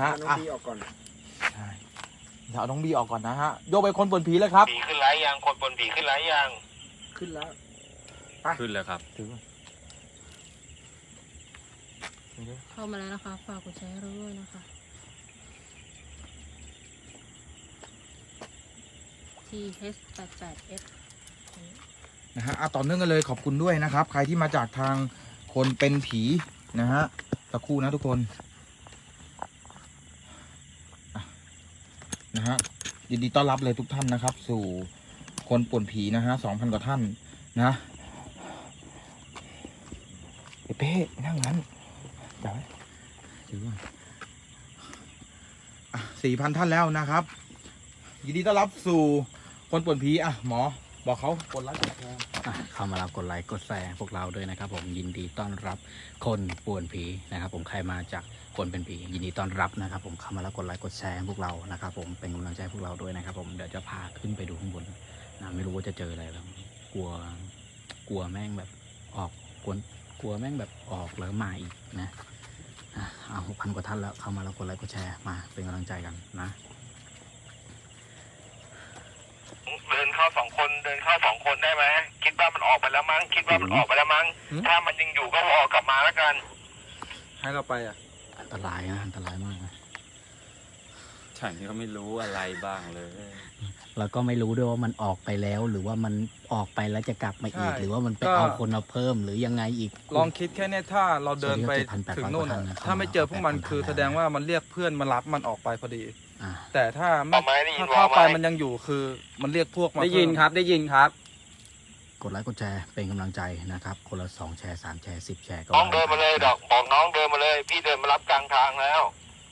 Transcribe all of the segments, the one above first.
ฮะน้องบีออกก่อนใช่เอาน้องบีออกก่อนนะฮะโยกไปคนปนผีเลยครับผีขึ้นไลฟ์ยังคนปนผีขึ้นไลฟ์ยังขึ้นแล้วขึ้นแล้วครับถือเข้ามาแล้วนะคะฝากกดแชร์ด้วยนะคะที่ H88S นะฮะต่อเนื่องกันเลยขอบคุณด้วยนะครับใครที่มาจากทางคนเป็นผีนะฮะสักครู่นะทุกคนนะฮะยินดีต้อนรับเลยทุกท่านนะครับสู่คนป่วนผีนะฮะ 2,000 กว่าท่านนะเป้นั่งนั้นเดี๋ยวถือว่า4,000 ท่านแล้วนะครับยินดีต้อนรับสู่คนป่วนผีหมอบอกเขากดไลค์กดแชร์เข้ามาแล้วกดไลค์กดแชร์พวกเราด้วยนะครับผมยินดีต้อนรับคนป่วนผีนะครับผมใครมาจากคนเป็นผียินดีต้อนรับนะครับผมเข้ามาแล้วกดไลค์กดแชร์พวกเรานะครับผมเป็นกำลังใจพวกเราด้วยนะครับผมเดี๋ยวจะพาขึ้นไปดูข้างบนนะไม่รู้ว่าจะเจออะไรแล้วกลัวแม่งแบบออกกลัวแม่งแบบออกแล้วมาอีกนะ6,000 กว่าท่านแล้วเข้ามาแล้วกดไลค์กดแชร์มาเป็นกำลังใจกันนะเดินเข้า2 คนได้ไหมคิดว่ามันออกไปแล้วมั้งถ้ามันยังอยู่ก็ออกกลับมาแล้วกันให้เราไปอันตรายนะอันตรายมากนะฉันก็ไม่รู้อะไรบ้างเลยแล้วก็ไม่รู้ด้วยว่ามันออกไปแล้วหรือว่ามันออกไปแล้วจะกลับมาอีกหรือว่ามันไปเอาคนมาเพิ่มหรือยังไงอีกลองคิดแค่นี้ถ้าเราเดินไปถึงโน่นถ้าไม่เจอพวกมันคือแสดงว่ามันเรียกเพื่อนมารับมันออกไปพอดีแต่ถ้าเข้าไปมันยังอยู่คือมันเรียกพวกมาได้ยินครับกดไลค์กดแชร์เป็นกำลังใจนะครับคนละ2 แชร์ 3 แชร์ 10 แชร์ก็น้องเดินมาเลยบอกน้องเดินมาเลยพี่เดินมารับกลางทางแล้ว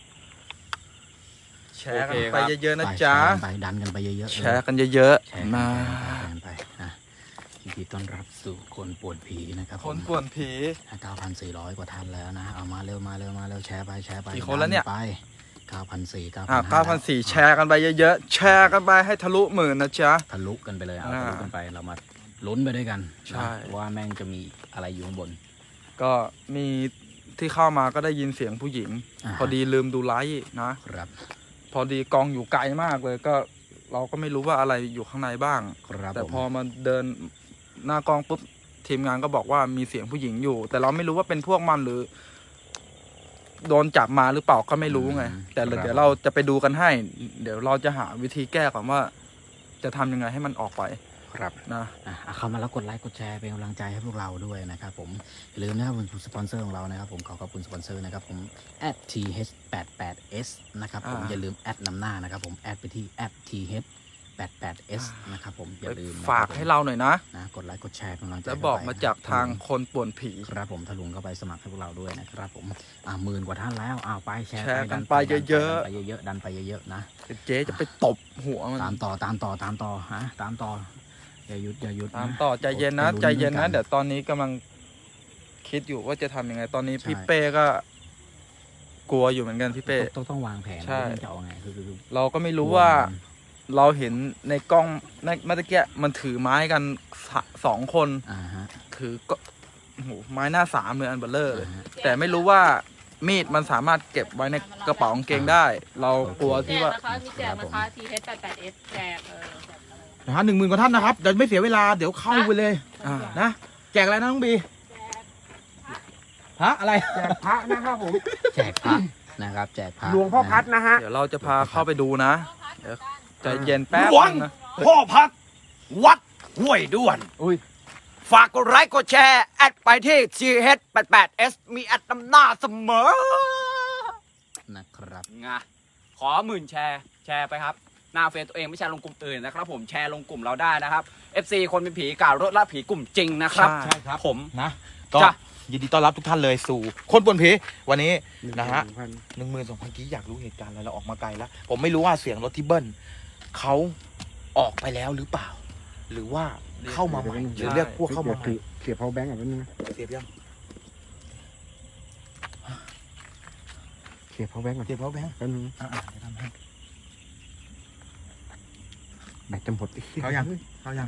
แชร์กันไปเยอะๆนะจ๊ะไปดันกันไปเยอะๆแชร์กันเยอะๆมาไปยินดีต้อนรับสู่คนป่วนผีนะครับคนป่วนผี 9,400 กว่าท่านแล้วนะเอามาเร็วแชร์ไปกี่คนแล้วเนี่ยไป9,400 9,400แชร์กันไปเยอะๆแชร์กันไปให้ทะลุ10,000นะจ๊ะทะลุกันไปเลยทะลุกันไปเรามาลุ้นไปด้วยกันใช่ว่าแม่งจะมีอะไรอยู่ข้างบนก็มีที่เข้ามาก็ได้ยินเสียงผู้หญิงพอดีลืมดูไลฟ์นะครับพอดีกองอยู่ไกลมากเลยก็เราก็ไม่รู้ว่าอะไรอยู่ข้างในบ้างแต่พอมาเดินหน้ากองปุ๊บทีมงานก็บอกว่ามีเสียงผู้หญิงอยู่แต่เราไม่รู้ว่าเป็นพวกมันหรือโดนจับมาหรือเปล่าก็ไม่รู้ไงแต่เดี๋ยวเราจะไปดูกันให้เดี๋ยวเราจะหาวิธีแก้ก่อนว่าจะทำยังไงให้มันออกไปครับนะเข้ามาแล้วกดไลค์กดแชร์เป็นกำลังใจให้พวกเราด้วยนะครับผมอย่าลืมนะครับสปอนเซอร์ของเรานะครับผมขอบคุณสปอนเซอร์นะครับผม @th88s นะครับผมอย่าลืมแอดนำหน้านะครับผมแอดไปที่ @th88s นะครับผมอย่าลืมฝากให้เราหน่อยนะกดไลค์กดแชร์เป็นกำลังใจแล้วบอกมาจากทางคนป่วนผีครับผมทะลุเข้าไปสมัครให้พวกเราด้วยนะครับผม10,000 กว่าท่านแล้วไปแชร์กันไปเยอะๆดันไปเยอะๆนะเจ๊จะไปตบหัวมันตามต่อตามต่ออย่าหยุดตามต่อใจเย็นนะเดี๋ยวตอนนี้กำลังคิดอยู่ว่าจะทำยังไงตอนนี้พี่เป้ก็กลัวอยู่เหมือนกันพี่เป้ต้องวางแผนใช่จะเอาไงคือเราก็ไม่รู้ว่าเราเห็นในกล้องเมื่อกี้มันถือไม้กัน2 คนถือก็ไม้หน้า3เลยอันเบลเลอร์เลยแต่ไม่รู้ว่ามีดมันสามารถเก็บไว้ในกระเป๋ากางเกงได้เรากลัวที่ว่ามีแจกนะคะ TH88S แจก 10,000 กว่าท่านนะครับเดี๋ยวไม่เสียเวลาเดี๋ยวเข้าไปเลยนะแจกอะไรนะน้องบีพระอะไรแจกพระนะครับผมแจกพระนะครับแจกพระหลวงพ่อพัดนะฮะเดี๋ยวเราจะพาเข้าไปดูนะใจเย็นแป๊บนึงนะพ่อพัดวัดห้วยด้วนฝากกดไลค์กดแชร์แอดไปที่ th88s มีแอดนำหน้าเสมอนะครับขอ10,000 แชร์ไปครับหน้าเฟซตัวเองไม่แชร์ลงกลุ่มอื่นนะครับผมแชร์ลงกลุ่มเราได้นะครับ FC คนเป็นผีกล่าวรถละผีกลุ่มจริงนะครับใช่ครับผมนะก็ยินดีต้อนรับทุกท่านเลยสู่คนป่วนผีวันนี้นะฮะ12,000กี้อยากรู้เหตุการณ์อะไรเราออกมาไกลแล้วผมไม่รู้ว่าเสียงรถที่เบิ้ลเขาออกไปแล้วหรือเปล่าหรือว่าเข้ามาใหม่หรือเรียกพวกเข้ามาใหม่เสียบ power bank อ่ะนึงเสียบยังเสียบ power bank ก่อนเสียบ power bank กันนึงจะทำให้แบตจะหมดเขายัง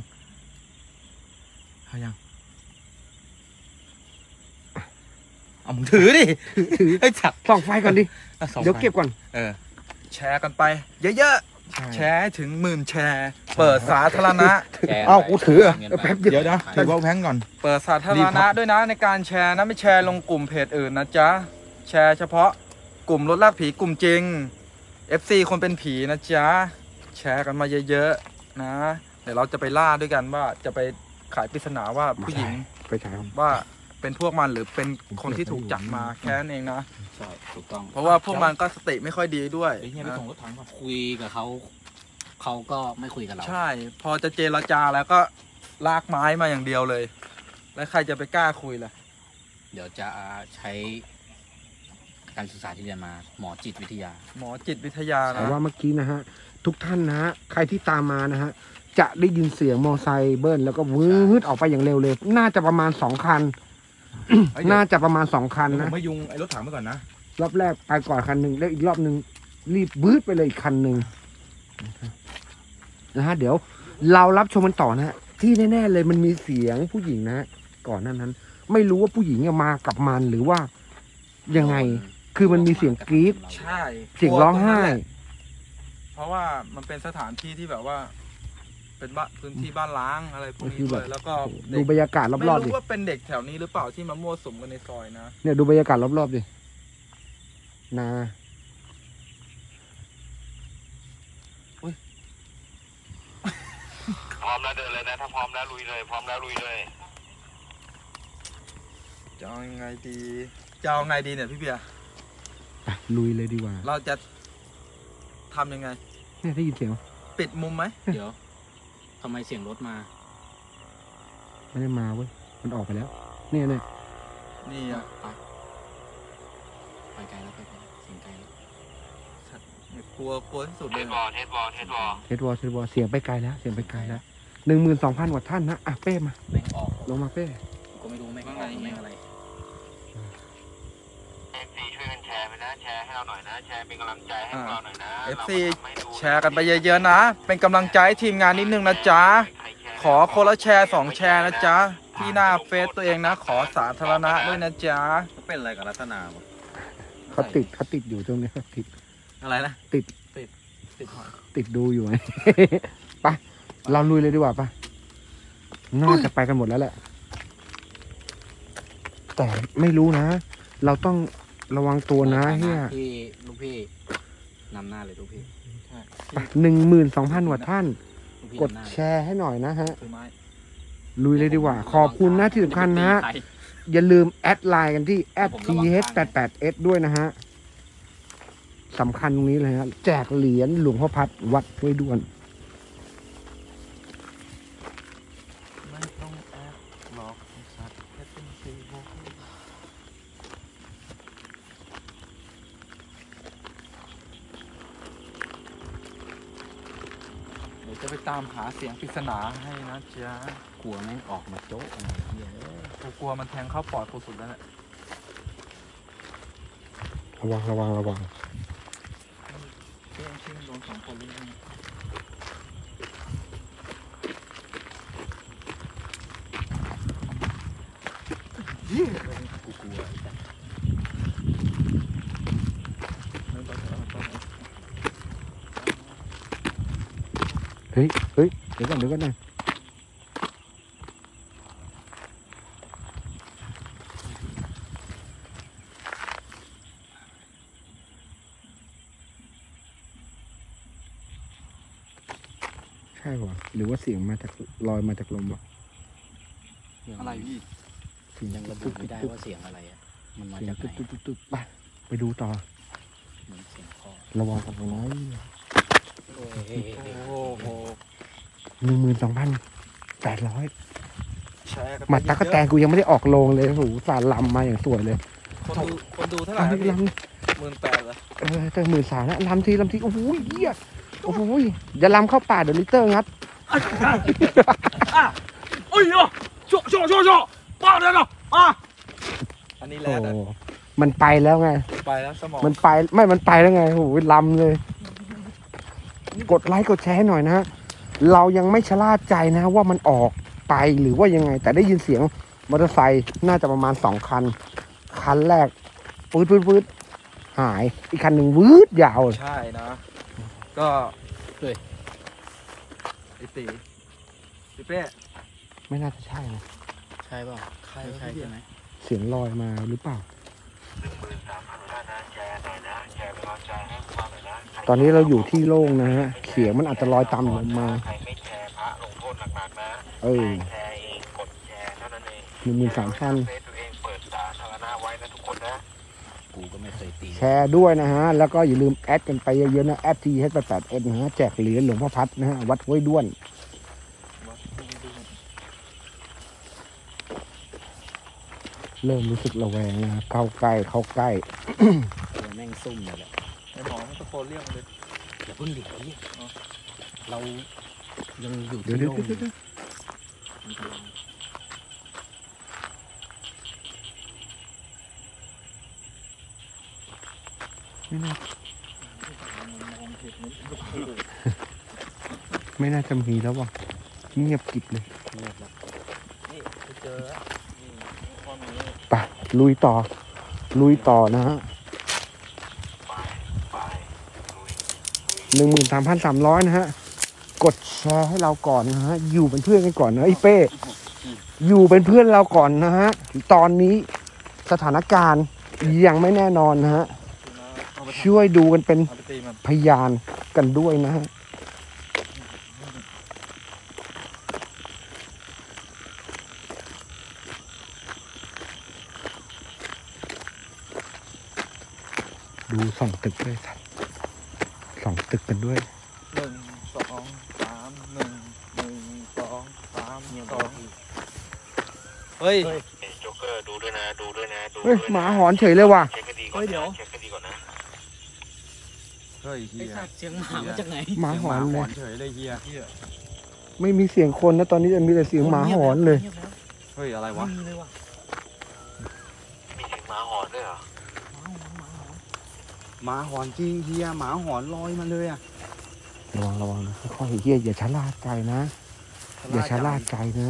เอามึงถือดิถือไอ้จัดส่องไฟก่อนดิอ่ะสองเดี๋ยวเก็บก่อนแชร์กันไป เยอะๆแชร์ถึง10,000แชร์ เปิดสาธารณะแชร์เอ้ากูถือเงินแป๊บไปเดี๋ยวนะถือว่าแพงก่อนเปิดสาธารณะด้วยนะในการแชร์นะไม่แชร์ลงกลุ่มเพจอื่นนะจ๊ะแชร์เฉพาะกลุ่มรถลากผีกลุ่มจริง FC คนเป็นผีนะจ๊ะแชร์กันมาเยอะๆนะ เดี๋ยวเราจะไปล่าด้วยกันว่าจะไปไขปริศนาว่าผู้หญิงไปใช้ครับว่าเป็นพวกมันหรือเป็นคนที่ถูกจับมาแค่นั้นเองนะใช่ถูกต้องเพราะว่าพวกมันก็สติไม่ค่อยดีด้วยไอ้เหี้ยไปส่งรถถังก่อนคุยกับเขาเขาก็ไม่คุยกับเราใช่ พอจะเจรจาแล้วก็ลากไม้มาอย่างเดียวเลย แล้วใครจะไปกล้าคุยล่ะเดี๋ยวจะใช้การศึกษาที่เรียนมาหมอจิตวิทยาหมอจิตวิทยาแต่นะว่าเมื่อกี้นะฮะทุกท่านนะฮะใครที่ตามมานะฮะจะได้ยินเสียงมอไซค์เบิ้ลแล้วก็วืดออกไปอย่างเร็วเลย น่าจะประมาณ2 คัน น่าจะประมาณ2 คันเดี๋ยวผนะมไม่ยุงไอ้รถถังไปก่อนนะรอบแรกไปก่อนคันหนึ่งแล้วอีกรอบหนึ่งรีบบืดไปเลยอีกคันหนึ่งนะฮะเดี๋ยวเรารับชมกันต่อนะฮะที่แน่ๆเลยมันมีเสียงผู้หญิงนะฮะก่อนหน้านั้น ไม่รู้ว่าผู้หญิงเนี่ยมากับมันหรือว่ายังไง คือมันมีเสียงกรี๊ดใช่เสียงร้องไห้เพราะว่ามันเป็นสถานที่ที่แบบว่า เป็นบ้านพื้นที่บ้านล้างอะไรพวกนี้ด้วยแล้วก็เด็ดูกบรรยากาศรไม่อบๆดิรู้ว่าเป็นเด็กแถวนี้หรือเปล่าที่มามั่วสุมกันในซอยนะเนี่ยดูบรรยากาศรอบๆดินาพร้อมแล้วเดินเลยนะถ้าพร้อมแล้วลุยเลยพร้อมแล้วลุยเลยจะเอายังไงดีจะเอาไงดีเนี่ยพี่เบียร์ไปลุยเลยดีกว่าเราจะทำยังไงเนี่ยได้ยินเสียงปิดมุมไหมเดี๋ยวทำไมเสียงรถมาไม่ได้มาเว้ยมันออกไปแล้ว เนี่ยนี่อ่ะไปไกลแล้วไปไกลเสียงไกลแล้วกลัวที่สุดเทเลยสบอลเทสบอลเทสบอลเทสวอลเสียงไปไกลแล้วเสียงไปไกลแล้ว12,000 กว่าท่านนะอ่ะเป้มาแม่งออกลงมาเป้ก็ไม่รู้แม่งออกแม่งอะไร FC ช่วยกันแชร์ไปนะแชร์ให้เราหน่อยนะแชร์เป็นกำลังใจให้เราหน่อยนะ FC แชร์กันไปเยอะๆนะ เป็นกำลังใจให้ทีมงานนิดนึงนะจ๊ะ ขอคนละแชร์2 แชร์นะจ๊ะ ที่หน้าเฟซตัวเองนะ ขอสาธารณะด้วยนะจ๊ะเป็นอะไรกับรัตนาเขาติดอยู่ตรงนี้เขาติดอะไรนะติดดูอยู่ไง ไปเราลุยเลยดีกว่าปะน่าจะไปกันหมดแล้วแหละ แต่ไม่รู้นะ เราต้องระวังตัวนะเฮียที่ลูกพี่นำหน้าเลยลูกพี่ 12,000 กว่าท่านลูกพี่กดนำหน้าแชร์ให้หน่อยนะฮะถือไม้ลุยเลยดีกว่า ขอบคุณนะที่สำคัญนะฮะ อย่าลืมแอดไลน์กันที่ @th88s ด้วยนะฮะสำคัญตรงนี้เลยฮะแจกเหรียญหลวงพ่อพัดวัดห้วยด้วนไม่ต้องแอปหลอกไอ้สัตว์แค่เป็นซีโร่เดี๋ยวจะไปตามหาเสียงปริศนาให้นะจ๊ะกลัวแม่งออกมาโจ๊ะอะไรเงี้ยกูกลัวมันแทงเข้าปอดกูสุดแล้วแหละระวังเชื่อโดน2 คนเลยนะกูกลัวไม่ต้องเอาไปเฮ้ยเดี๋ยวก่อนนะใช่ป่ะหรือว่าเสียงมาจากลอยมาจากลมวะอะไรพี่เสียงยังระบุไม่ได้ว่าเสียงอะไรอ่ะมันมาเสียงจากไหนตุ๊บไปดูต่อเหมือนเสียงคอระวังกันน้อยโอ้โห 12,800 แชร์กันหมัดตะกะแตนกูยังไม่ได้ออกโรงเลยโอ้โหสารลำมาอย่างสวยเลยคนดูเท่าไหร่ลำนะทีพี่ล 18,000เหรอำแต่13,000แล้วลำทีโอ้โหเหี้ยโอ้โหอย่าลำเข้าป่าเดี๋ยวลิเตอร์งัดอันนี้โอ้แล้วโหมันไปแล้วไงไปแล้วสมองมันไปแล้วไงโอ้โหลำเลย กดไลค์กดแชร์ให้หน่อยนะฮะเรายังไม่ชะล่าใจนะว่ามันออกไปหรือว่ายังไง แต่ได้ยินเสียงมอเตอร์ไซค์น่าจะประมาณ2 คันคันแรกปืดหายอีกคันหนึ่งวืดยาวเลยใช่นะ ก็ไอตีพี่เป้ไม่น่าจะใช่นะใช่เปล่าไม่ใช่ใช่ไหมเสียงลอยมาหรือเปล่า ตอนนี้เราอยู่ที่โล่งนะฮะเสียงมันอาจจะลอยต่ำลงมาใครไม่แชร์พระลงโทษหนักๆนะเออแชร์เองกดแชร์เท่านั้นเอง 13,000 เฟซตัวเองเปิดสาธารณะไว้นะทุกคนนะกูก็ไม่เคยตีแชร์ด้วยนะฮะ แล้วก็อย่าลืมแอดกันไปเยอะๆนะแอด TH88S นะฮะแจกเหรียญหลวงพ่อพัดนะฮะวัดห้วยด้วน เริ่มรู้สึกระแวงนะเข้าใกล้ตัวแม่งซุ่มเลยแหละไอหมอมันตะโกนเรียกเลยอย่าเพิ่งหลีกเรายังอยู่เดี๋ที่ยวโล่งเดี๋ยวอยู่ไม่น่าจะมีแล้วว่ะเงียบกริบเลยนี่ไปเจอแล้วนี่ข้อนี้ไปลุยต่อนะฮะ 13,300นะฮะกดแชร์ให้เราก่อนนะฮะอยู่เป็นเพื่อนกันก่อนนะไอ้เป้อยู่เป็นเพื่อนเราก่อนนะฮะตอนนี้สถานการณ์ยังไม่แน่นอนนะฮะช่วยดูกันเป็นเอาไปตีมันพยานกันด้วยนะฮะดูส่องตึกด้วยสัตว์ส่องตึกกันด้วย 1 2 3 1 2 3 2เฮ้ยโจ๊กเกอร์ดูด้วยนะดูด้วยนะดูเฮ้ยด้วยหนะมาหอนเฉยเลยว่ะเช็คคดีก่อนนะเช็คคดีก่อนนะเฮ้ยเฮีไอ้ยสัตว์เสียงหมามาจากไหนหมาหอนเลยเฉยเลยเฮียไม่มีเสียงคนนะตอนนี้จะมีแต่เสียงหมาหอนเลยงีบแล้วเฮ้ยอะไรวะไม่มีเลยว่ะมีเสียงหมาหอนด้วยเหรอหมาหอนจริงเฮียหมาหอนลอยมาเลยอ่ะระวังนะค่อยๆเฮียอย่าชะล่าใจนะ อย่าชะล่าใจนะ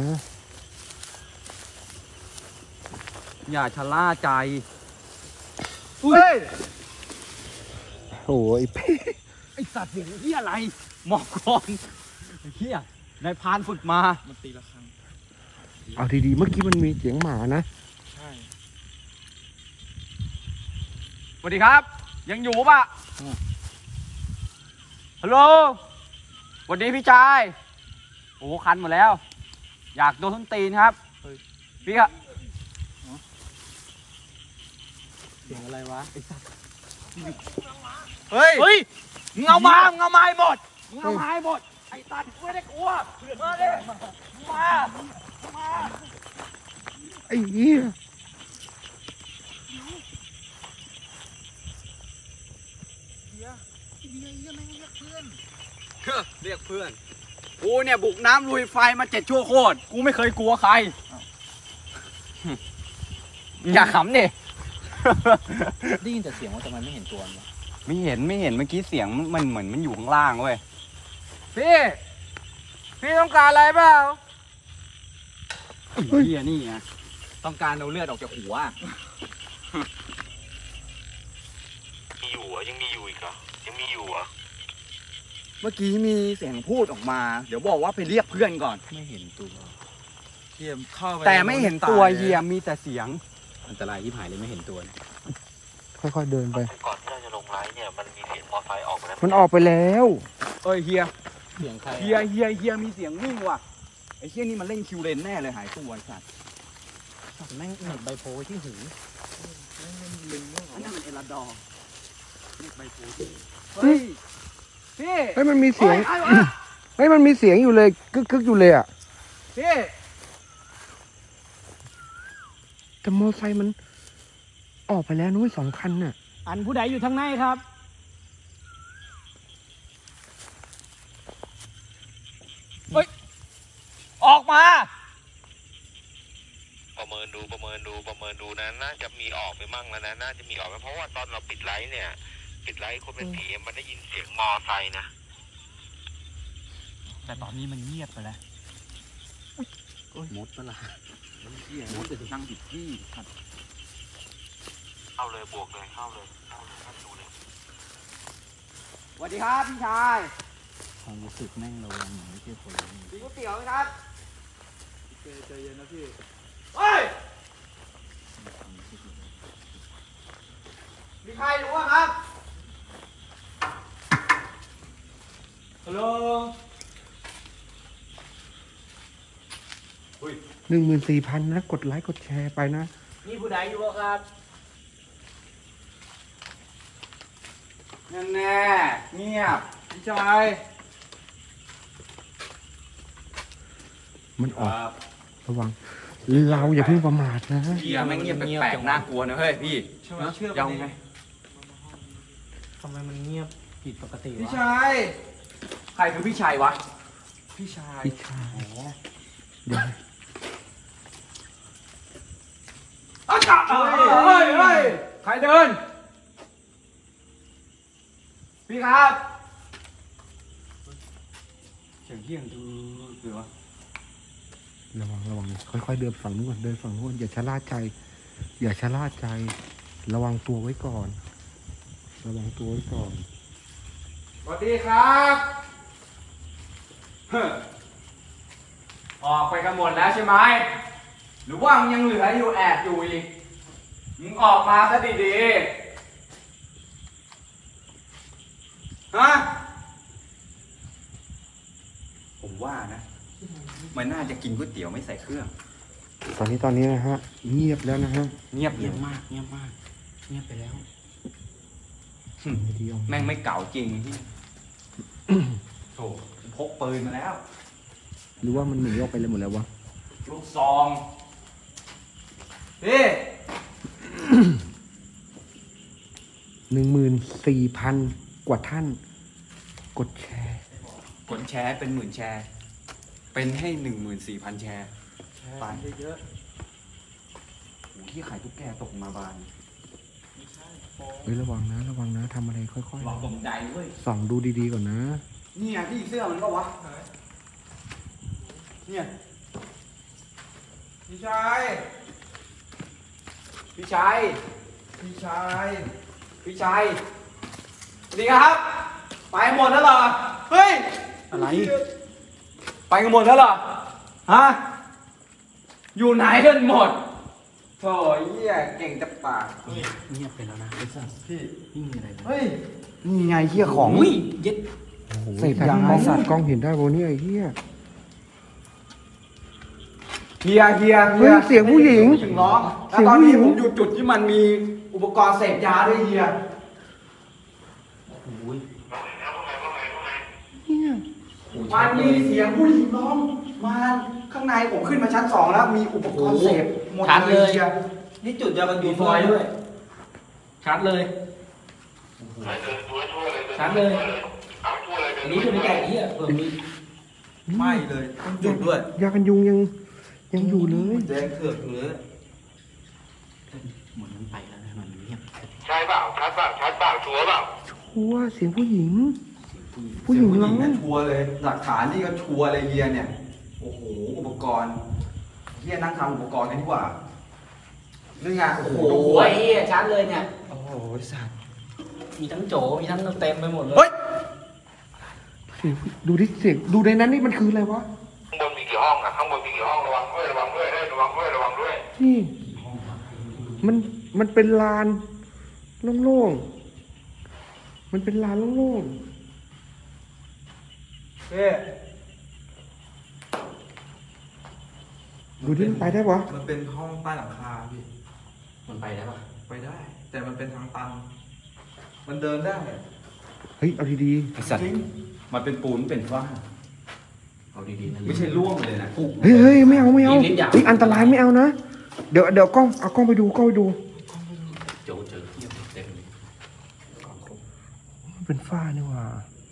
อย่าชะล่าใจเฮ้ยโอ้ยเป้ไอสัตว์เสียงเฮียอะไรหมอกก่อนเฮียนายพรานฝึกมามันตีละครั้งเอาดีๆเมื่อกี้มันมีเสียงหมานะใช่สวัสดีครับ ยังอยู่ปะฮัลโหลสวัสดีพี่ชายโอ้คันหมดแล้ว อยากโดนส้นตีนครับพี่ครับเสียงอะไรวะเฮ้ยเฮ้ยมึงเอามาให้หมดมึงเอามาให้หมดไอ้สัตว์กูไม่ได้กลัวมาดิมาไอ้เหี้ยเรียกเพื่อนกูเนี่ยบุกน้ำลุยไฟมา7 ชั่วโคตรกูไม่เคยกลัวใครอย่าขำดิได้ยินแต่เสียงว่าทำไมไม่เห็นตัวมันวะไม่เห็นเมื่อกี้เสียงมันเหมือนมันอยู่ข้างล่างเว้ยพี่ต้องการอะไรเปล่าไอ้เฮียนี่ไงต้องการเอาเลือดออกจากหัวมีอยู่เหรอยังมีอยู่อีกเหรอยังมีอยู่เหรอเมื่อกี้มีเสียงพูดออกมา เดี๋ยวบอกว่าไปเรียกเพื่อนก่อนไม่เห็นตัวเฮียเข้าไปแต่ไม่เห็นตัวเฮียมีแต่เสียงอันตรายที่หายเลยไม่เห็นตัวเนี่ยค่อยๆเดินไปก่อนที่เราจะลงไลฟ์เนี่ยมันมีเสียงมอไซค์ออกมาแล้วมันออกไปแล้วเอ้ยเฮียเสียงใครเฮียมีเสียงวิ่งว่ะไอ้เฮียนี่มันเล่นคิวเลนแน่เลยหายตัวไอ้สัตว์สัตว์แม่งเหน็บใบโพไว้ที่หูอันนั้นมันเอลาดอร์เรียกใบโพธิ์เฮ้เฮ้ยยพี่เฮ้ยมันมีเสียงใครวะเฮ้ยมันมีเสียงอยู่เลยกึกอยู่เลยอ่ะพี่แต่มอไซค์มันออกไปแล้วนุ้ย2 คันน่ะอันผู้ใดอยู่ทางในครับออกมาประเมินดูนะน่าจะมีออกไปมั่งแล้วนะน่าจะมีออกไปเพราะว่าตอนเราปิดไลฟ์เนี่ยปิดไลฟ์คนเป็นผีมันได้ยินเสียงมอไซค์นะแต่ตอนนี้มันเงียบไปแล้วมดปะล่ะเฮียมันจะนั่งผิดที่ครับเข้าเลยบวกเลยเข้าเลยเข้าดูเลยสวัสดีครับพี่ชายความรู้สึกแม่งระวังไม่ใช่คนเลยกินก๋วยเตี๋ยวไหมครับใจเย็นนะพี่เฮ้ยมีใครรู้ว่าครับฮัลโหล 14,000นะกดไลค์กดแชร์ไปนะนี่ผู้ใดอยู่บ่ครับแน่เงียบพี่ชายมันออกระวังเราอย่าเพิ่งประมาทนะเฮียแม่งเงียบแปลกๆน่ากลัวนะเฮ้ยพี่เชื่อยังไงทำไมมันเงียบผิดปกติพี่วะชายใครคือพี่ชายวะพี่ชายพี่ชายเดี๋ยวเฮ้ยใครเดิน พี่ครับเสียงเฮี้ยงดูหรือวะระวังค่อยๆเดินฝั่งนู้นก่อนเดินฝั่งนู้นอย่าชะล่าใจ อย่าชะล่าใจ ระวังตัวไว้ก่อน ระวังตัวไว้ก่อนสวัสดีครับเฮ้อออกไปกันหมดแล้วใช่ไหมหรือว่ามึงยังเหลืออยู่แอบอยู่อีกมึงออกมาซะดีๆฮะผมว่านะมันน่าจะกินก๋วยเตี๋ยวไม่ใส่เครื่องตอนนี้นะฮะเงียบแล้วนะฮะเงียบเงียบมากเงียบมากเงียบไปแล้วแม่งไม่เก่าจริงที่โถพกปืนมาแล้วหรือว่ามันหนีออกไปเลยหมดแล้ววะลูกซองพี่ 14,000 กว่าท่าน กดแชร์กดแชร์เป็น10,000 แชร์ เป็นให้ 14,000 แชร์ไปเยอะๆโอ้ที่ขายตุ๊กแกตกมาบานเฮ้ยระวังนะทำอะไรค่อยหลอกตกใจเว้ยๆส่องดูดีๆก่อนนะนี่ไงพี่เสื้อมันก็วะเนี่ยพี่ชายพี่ชายพี่ชายพี่ชายสวัสดีครับ ไปหมดแล้วเหรอ เฮ้ยอะไรไปกันหมดแล้วเหรอ ฮะ อยู่ไหนกันหมดโถ่เหี้ยเก่งจะปากเงียบไปแล้วนะไอ้สัสพี่ไม่มีอะไรเลยเฮ้ยนี่ไงเหี้ยของอุ้ยเย็ดเสพยาสัตว์กล้องเห็นได้โวเนี่ยไอ้เหี้ยเฮียเฮ้ยเสียงผู้หญิงถึงร้องแล้วเสียงตอนผู้หญินี้งผมอยู่จุดที่มันมีอุปกรณ์เสพยาด้วยเฮียเนี่ยมันมีเสียงผู้หญิงร้องมาข้างในผมขึ้นมาชั้น 2 แล้วมีอุปกรณ์เสพหมดเลยเฮียนี่จุดเดียวกันอยู่ซอยด้วยชัดเลยชัดเลยอันนี้คือไม่แก่ที่อ่ะเพิ่มมีไม่เลยต้องหยุดด้วยยากันยุงยังอยู่เลยแดงเถือกอยู่เลยหมดมันไปแล้วนะมันเงียบใช่เปล่าชัดเปล่าชัดเปล่าชัวร์เปล่าชัวร์เสียงผู้หญิง ผู้หญิงร้องเนี่ยชัวร์เลยหลักฐานนี่ก็ชัวร์เลยเฮียเนี่ยโอ้โหอุปกรณ์เฮียนั่งทำอุปกรณ์กันดีกว่านี่ไงโอ้โหโอ้ยชัดเลยเนี่ยโอ้โหสัตว์มีทั้งโจมีทั้งเต็มไปหมดเลยเฮ้ยเสียงดูดิเสียงดูในนั้นนี่มันคืออะไรวะข้างบนมีกี่ห้องอ่ะข้างบนมีกี่ห้องระวังด้วยระวังด้วยระวังด้วยระวังด้วยนี่มันเป็นลานโล่งๆมันเป็นลานโล่งเฮ้ยๆดูดิมันไปได้ปะมันเป็นห้องใต้หลังคาพี่มันไปได้ปะไปได้ แต่มันเป็นทางตัน มันเดินได้เฮ้ยเอาดีไอสัตว์มันเป็นปูนเป็นฝ้าเอาดีๆนะไม่ใช่ร่วงเลยนะๆเฮ้ยไม่เอาอีกนิดอย่าเฮ้ยอันตรายไม่เอานะเดี๋ยวกล้องเอากล้องไปดูกล้องไปดูโจเจอเทียบเต็มเลยมันเป็นฝ้านี่หว่า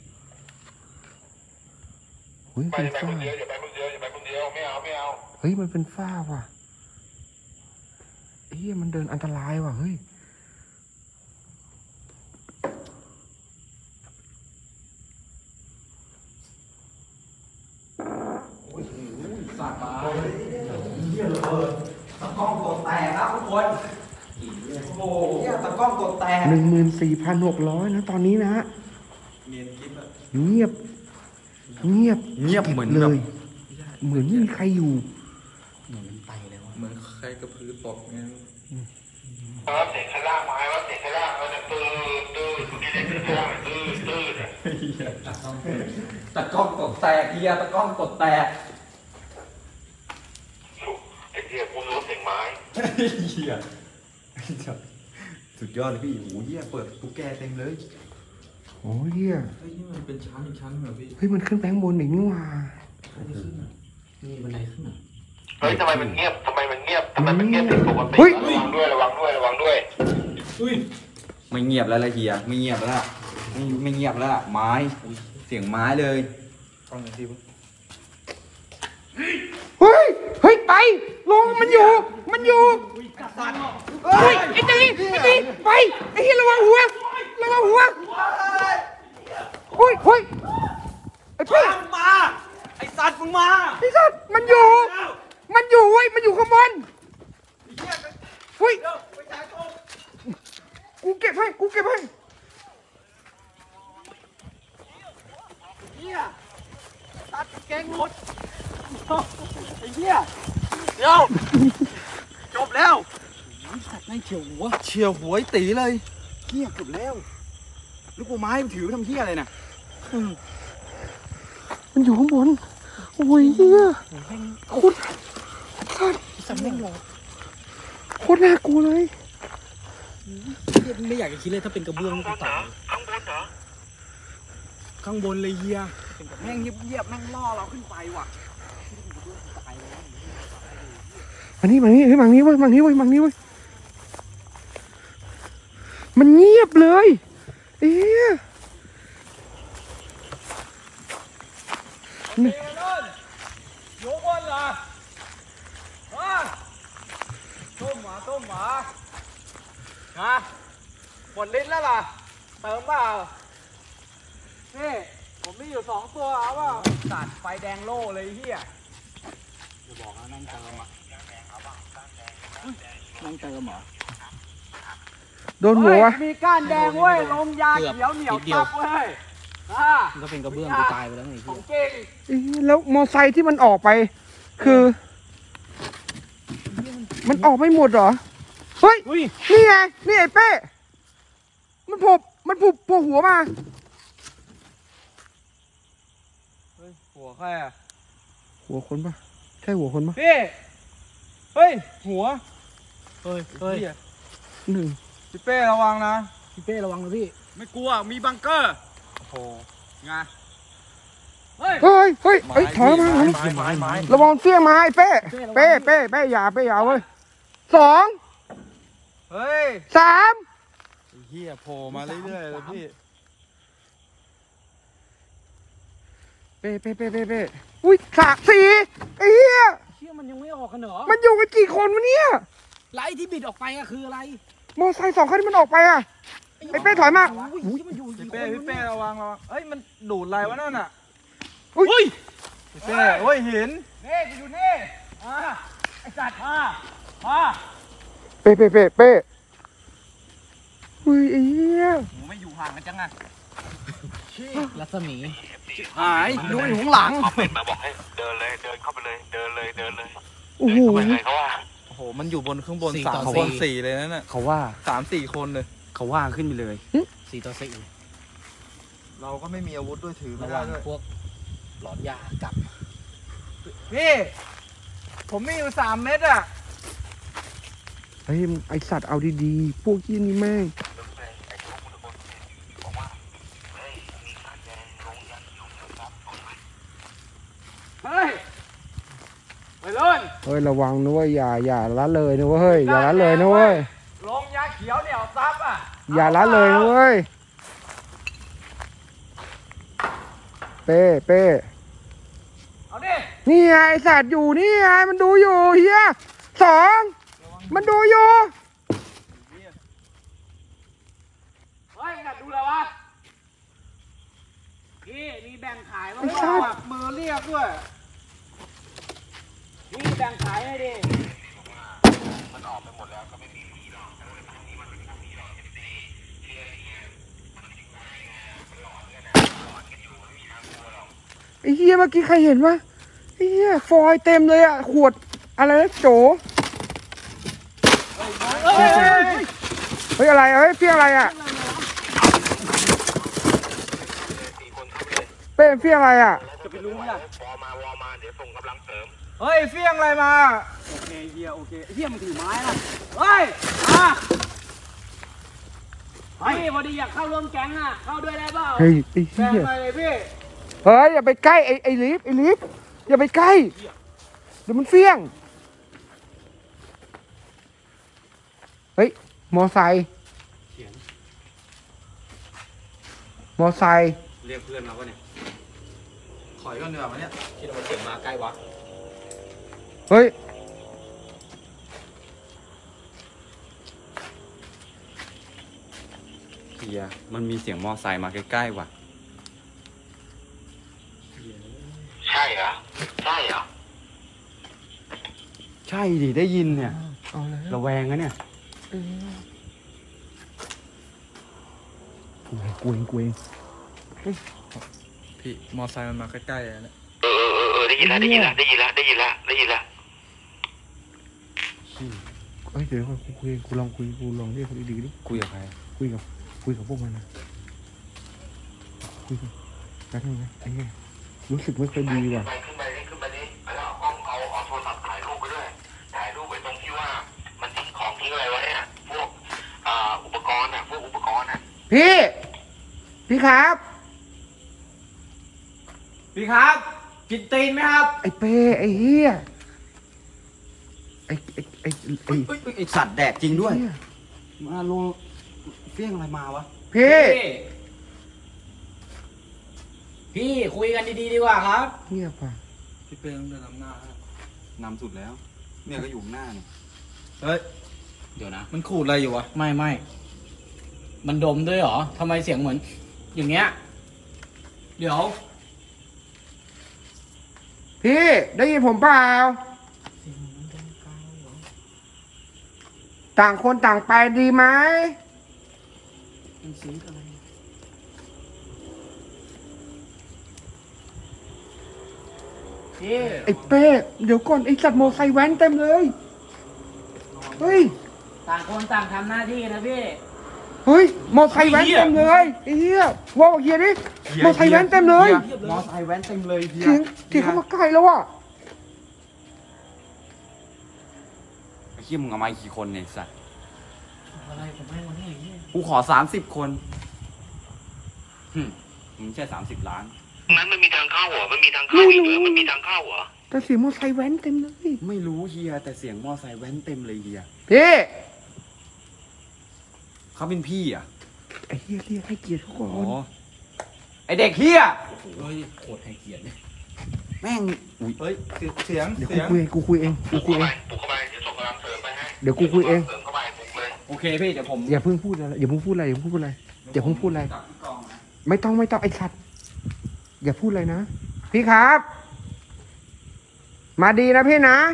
เฮ้ยไปเป็นไปฝ้าคนเดียวอย่าไปคนเดียวอย่าไปคนเดียวไม่เอาไม่เอาเฮ้ยมันเป็นฝ้าว่ะเฮ้ยมันเดินอันตรายว่ะเฮ้ยสัตว์มาเหี้ยเลยตะกล้องตัวแตกครับทุกคนโอ้โหล้องกดแตก 14,600นะตอนนี้นะฮะเนียนกิ๊บอะเงียบ เงียบเงียบเหมือนเลแบบย เหมือนไม่มีใครอยู่เหมือนมันไปแล้วอะเหมือนใครกระพือตกงั้นว่าเสียงข้างล่างมาว่าเสียงข้างล่างว่าจะตื้อตื้อที่เรียกข้างล่างตื้อตื้อเนี่ยตะกล้องกดแตกเฮียตะกล้องกดแตกไอ้เหี้ยกูรู้เสียงไม้เหี้ยสุดยอดเลยพี่โอ้เหี้ยเปิดตุ๊กแกเต็มเลยโอ้ยเฮียเฮ้ยนี่มันเป็นชั้นอีกชั้นเหรอพี่เฮ้ยมันขึ้นแบงค์บนอีกนี่หว่ามีบันไดขึ้นอ่ะเฮ้ยทำไมมันเงียบทำไมมันเงียบทำไมมันเงียบผิดปกติเฮ้ยระวังด้วยระวังด้วยระวังด้วยไม่เงียบแล้วละเฮียไม่เงียบแล้วล่ะไม่เงียบแล้วล่ะไม้เสียงไม้เลยฟังหน่อยพี่เฮ้ย เฮ้ย ไปลงมันอยู่ มันอยู่เฮ้ย ไอ้ตีไป ไอ้เหี้ยระวังหัว ระวังหัวเฮ้ยเฮ้ยไอ้เป้มาไอสัตว์มึงมาไอ้สัตว์มันอยู่ มันอยู่เว้ย มันอยู่ข้างบนเฮ้ย กูเก็บให้ กูเก็บให้จบแล้วเฉียวหัวไอ้ตีเลยเกียเกือบแล้วลูกกูไม้ถือทำเฮียอะไรน่ะมันอยู่ข้างบน โอ้ยเหี้ยโคตรสัตว์โคตรน่ากลัวเลยไม่อยากจะคิดเลยถ้าเป็นกระเบื้องกูตายข้างบนเหรอข้างบนเลยเฮียแม่งเงียบๆแม่งล่อเราขึ้นไปว่ะมานี่เฮ้ยมานี่เว้ยมันเงียบเลยเอ๊ะนี่อยู่บนเหรอต้มหมานะหมดลิ้นแล้วล่ะเติมเปล่านี่ผมมีอยู่2 ตัวเอาเปล่าสัตว์ไฟแดงโล่เลยเฮียจะบอกว่าแม่งเติมอ่ะแม่งเติมเหรอโดนหัวมีก้านแดงเว้ยลมยาเขียวเหนียวตับเว้ยมันก็เป็นกระเบื้องกูตายไปแล้วไงของพี่จริงเอ๊ะแล้วมอไซค์ที่มันออกไป คือ มันออกไม่หมดเหรอ เฮ้ย นี่ไง นี่ไอ้เป้ มันโผล่หัวมาเฮ้ยหัวใครอ่ะหัวคนปะใช่หัวคนปะพี่เฮ้ยหัวเฮ้ยเหี้ยหนึ่งพี่เป้ระวังนะพี่เป้ระวังนะพี่ไม่กลัวมีบังเกอร์โอ้โหไงเฮ้ยถอยมาไม้ระวังเสี้ยงมาไอ้เป้เป้อย่าเว้ย2 เฮ้ย 3 ไอ้เหี้ยโผล่มาเรื่อยๆเลยพี่เป้อุ้ย4 ไอ้เหี้ยเชื่อมันยังไม่ออกกันเหรอมันอยู่กันกี่คนวะเนี่ยไล่ที่บิดออกไปอะคืออะไรมอไซค์2 คันที่มันออกไปอ่ะ ไอ้เป้ถอยมาอุ้ยมันอยู่พี่เป้ระวังเฮ้ยมันดูดอะไรวะนั่นอ่ะอุ้ยพี่เป้โอ้ยหินนี่กูอยู่นี่ไอสัตว์มาเป้อุ้ยไอ้เหี้ยหนูไม่อยู่ห่างกันจังอะรัศมีหายดูอยู่ข้างหลังคอมเมนต์มาบอกให้เดินเลยเดินเข้าไปเลยเดินเลยโอ้เดินโหเข้าไปเลยเขาว่าโอ้โหมันอยู่บนข้างบน 4 3 ต่อคน 4 4เลยนั่นน่ะเขาว่า 3-4 คนเลยเขาว่าขึ้นไปเลย 4 ต่อเราก็ไม่มีอาวุธด้วยถือ 4 ไม่ระได้วังด้วยพวกหลอนยากับพี่ผมมีอยู่3 เม็ดอ่ะเฮ้ยไอสัตว์เอาดีๆ พวกยี่นี่แม่งเฮ้ยไปเล่นเฮ้ยระวังนะเว้ยอย่าละเลยนะเว้ยอย่าละเลยนะเว้ยลงยาเขียวเหนียวซับอ่ะอย่าละเลยนะเว้ยเป้เอาดินี่ไงไอสัตว์อยู่นี่ไงมันดูอยู่เฮีย2 มันดูอยู่เฮ้ยมึงดูแล้ววะพี่มีแบ่งขายมั้งไอ้สัตว์มือเรียกด้วยพี่แบ่งขายให้ดิมันออกไปหมดแล้วก็ไม่มีผีหรอกไอ้เหี้ยเมื่อกี้ใครเห็นวะไอ้เหี้ยฟอยล์เต็มเลยอ่ะขวดอะไรนะโจเฮ้ยอะไรเฮ้ยเพี้ยอะไรอ่ะเป้เพี้ยอะไรอ่ะจะไปรู้ไหมล่ะวอมาเดี๋ยวส่งกำลังเสริมเฮ้ยเฟี้ยงอะไรมาโอเคเฮียโอเคเฮียมันถือไม้นะเฮ้ยมาพี่พอดีอยากเข้าร่วมแก๊งอ่ะเข้าด้วยได้เปล่าเฮ้ยไอ้แบ่เหี้งยไปเลยพี่เฮ้ยอย่าไปใกล้ไอ้ลิฟอย่าไปใกล้เดี๋ยวมันเฟี้ยงเฮ้ยมอไซค์มอไซค์เรียกเพื่อนมาปะเนี่ยถอยก่อนเนื้อมาเนี่ยคิดว่าเสียงมาใกล้วะเฮ้ยเฮียมันมีเสียงมอไซค์มาใกล้ๆว่ะใช่เหรอ ใช่เหรอใช่ดิได้ยินเนี่ยเอาแล้วระแวงนะเนี่ยกูเองพี่มอไซค์มันมาใกล้ๆอะเนี่ยได้ยินแล้วได้ยินแล้วได้ยินแล้วได้ยินแล้วได้ยินแล้วเอ้ยเดี๋ยวก่อนกูคุยกูลองเรียกเขาดีๆดิคุยกับใครคุยกับพวกมันนะคุยกันแป๊บนึงนะไอ้เงี้ยรู้สึกไม่ค่อยดีว่ะขึ้นไปนี่แล้วเอากล้องเอาโทรศัพท์ถ่ายรูปไปด้วย ถ่ายรูปไปตรงที่ว่ามันทิ้งของทิ้งอะไรไว้อะพวกอุปกรณ์อะพวกอุปกรณ์อะพี่ครับพี่ครับกินตีนไหมครับไอ้เป้ไอ้เหี้ยไอ้ไอสัตว์แดกจริงด้วยเหี้ยมาโลเฟี้ยงอะไรมาวะพี่คุยกันดีๆดีกว่าครับเงียบว่ะพี่เป้ต้องเดินนำหน้าฮะนำสุดแล้ว เนี่ยก็อยู่ข้างหน้านี่เฮ้ยเดี๋ยวนะมันขูดอะไรอยู่วะไม่มันดมด้วยเหรอทำไมเสียงเหมือน อย่างเงี้ยเดี๋ยวพี่ได้ยินผมเปล่าต่างคนต่างไปดีไหมพี่ไอ้เป้เดี๋ยวก่อนไอ้สัตว์โมไซค์แว้นเต็มเลยเฮ้ยต่างคนต่างทำหน้าที่นะพี่เฮ้ยมอไซค์แว้นเต็มเลยไอ้เหี้ยว่าเฮียดิมอไซค์แว้นเต็มเลยมอไซค์แว้นเต็มเลยเฮียเสียงเข้ามาใกล้แล้วอ่ะไอ้เฮียมึงเอามากี่คนเนี่ยไอ้สัตว์อะไรผมให้วันนี้อย่างเงี้ยกูขอ30 คนมึงแค่30 ล้านนั้นมันมีทางเข้าเหรอมันมีทางเข้าอีกเหรอมันมีทางเข้าเหรอแต่เสียงมอไซค์แว้นเต็มเลยไม่รู้เฮียแต่เสียงมอไซค์แว้นเต็มเลยเฮียพี่เขาเป็นพี่อ่ะไอ้เฮียเรียกให้เกียรติเขาก่ออ๋อน ไอเด็กเฮียเฮ้ยโคตรให้เกียรติเลยแม่งอุ๊ยเฮ้ยเสียงเดี๋ยวเสียงกูคุยเองปลุกเข้าไปเดี๋ยวส่งกำลังเสริมไปให้เดี๋ยวกูคุยเองเสริมเข้าไปปลุกเลยโอเคพี่เดี๋ยวผมอย่าเพิ่งพูดอะไรอย่าเพิ่งพูดอะไรไม่ต้องไอ้สัตว์อย่าพูดอะไรนะพี่ครับ มาดีนะพี่นะ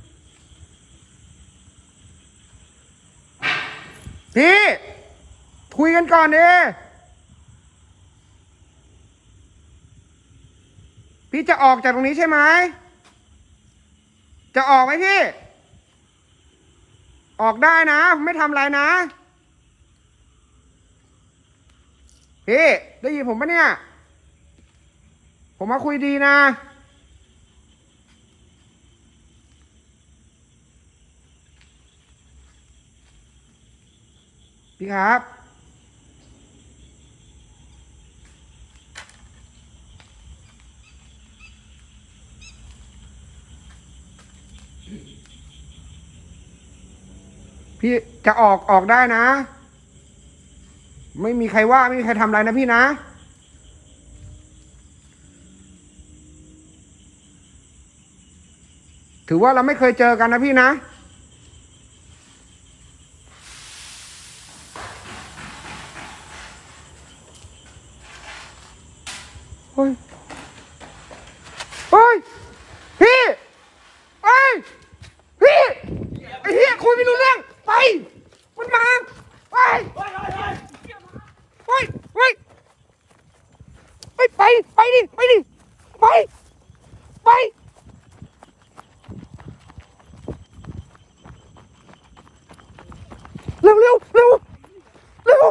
พี่คุยกันก่อนดิพี่จะออกจากตรงนี้ใช่ไหมจะออกไหมพี่ออกได้นะไม่ทำอะไรนะพี่ได้ยินผมปะเนี่ยผมมาคุยดีนะพี่ครับพี่จะออกได้นะไม่มีใครว่าไม่มีใครทำอะไรนะพี่นะถือว่าเราไม่เคยเจอกันนะพี่นะเฮ้ยพี่ไอ้เหี้ยคุยไม่รู้เรื่องไปมันมาไปไปดิไปไปเร็วเร็วเร็วเร็ว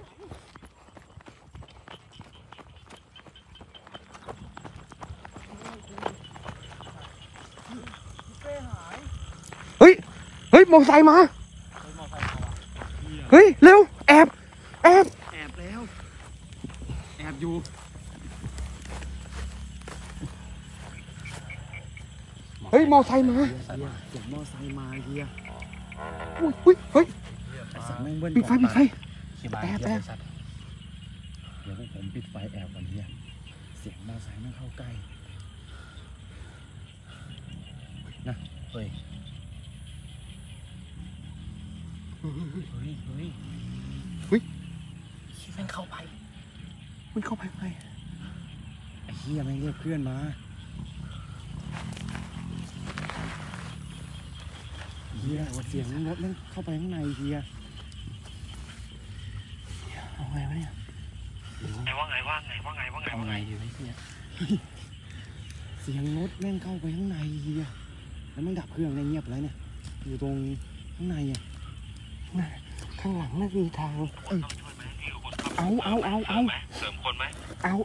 เฮ้ยเฮ้ยมอเตอร์ไซค์มาเฮ้ยเร็วแอบแอบแอบแล้ว แอบอยู่เฮ้ยมอไซค์มาเสียงมอไซค์มาเฮียอุ้ยเฮ้ยสั่งแม่งเบิ้ลปิดไฟปิดไฟแอบแอบเดี๋ยวพวกผมปิดไฟแอบก่อนเฮียเสียงมอไซค์แม่งเข้าใกล้เฮ้ยแม่งเข้าไปมันเข้าไปไงไอ้เฮียแม่งเรียกเพื่อนมาเฮียเสียงรถแม่งเข้าไปข้างในเฮียเอาไงวะเนี่ยว่าไงว่าไงว่าไงว่าไงเอาว่าไงไงดีวะเนี่ยเสียงรถแม่งเข้าไปข้างในเฮียแล้วมันดับเครื่องในเงียบแล้วเนี่ยอยู่ตรงข้างในอ่ะข้างหลังน่ามีทาง เอาเสริมคนไหม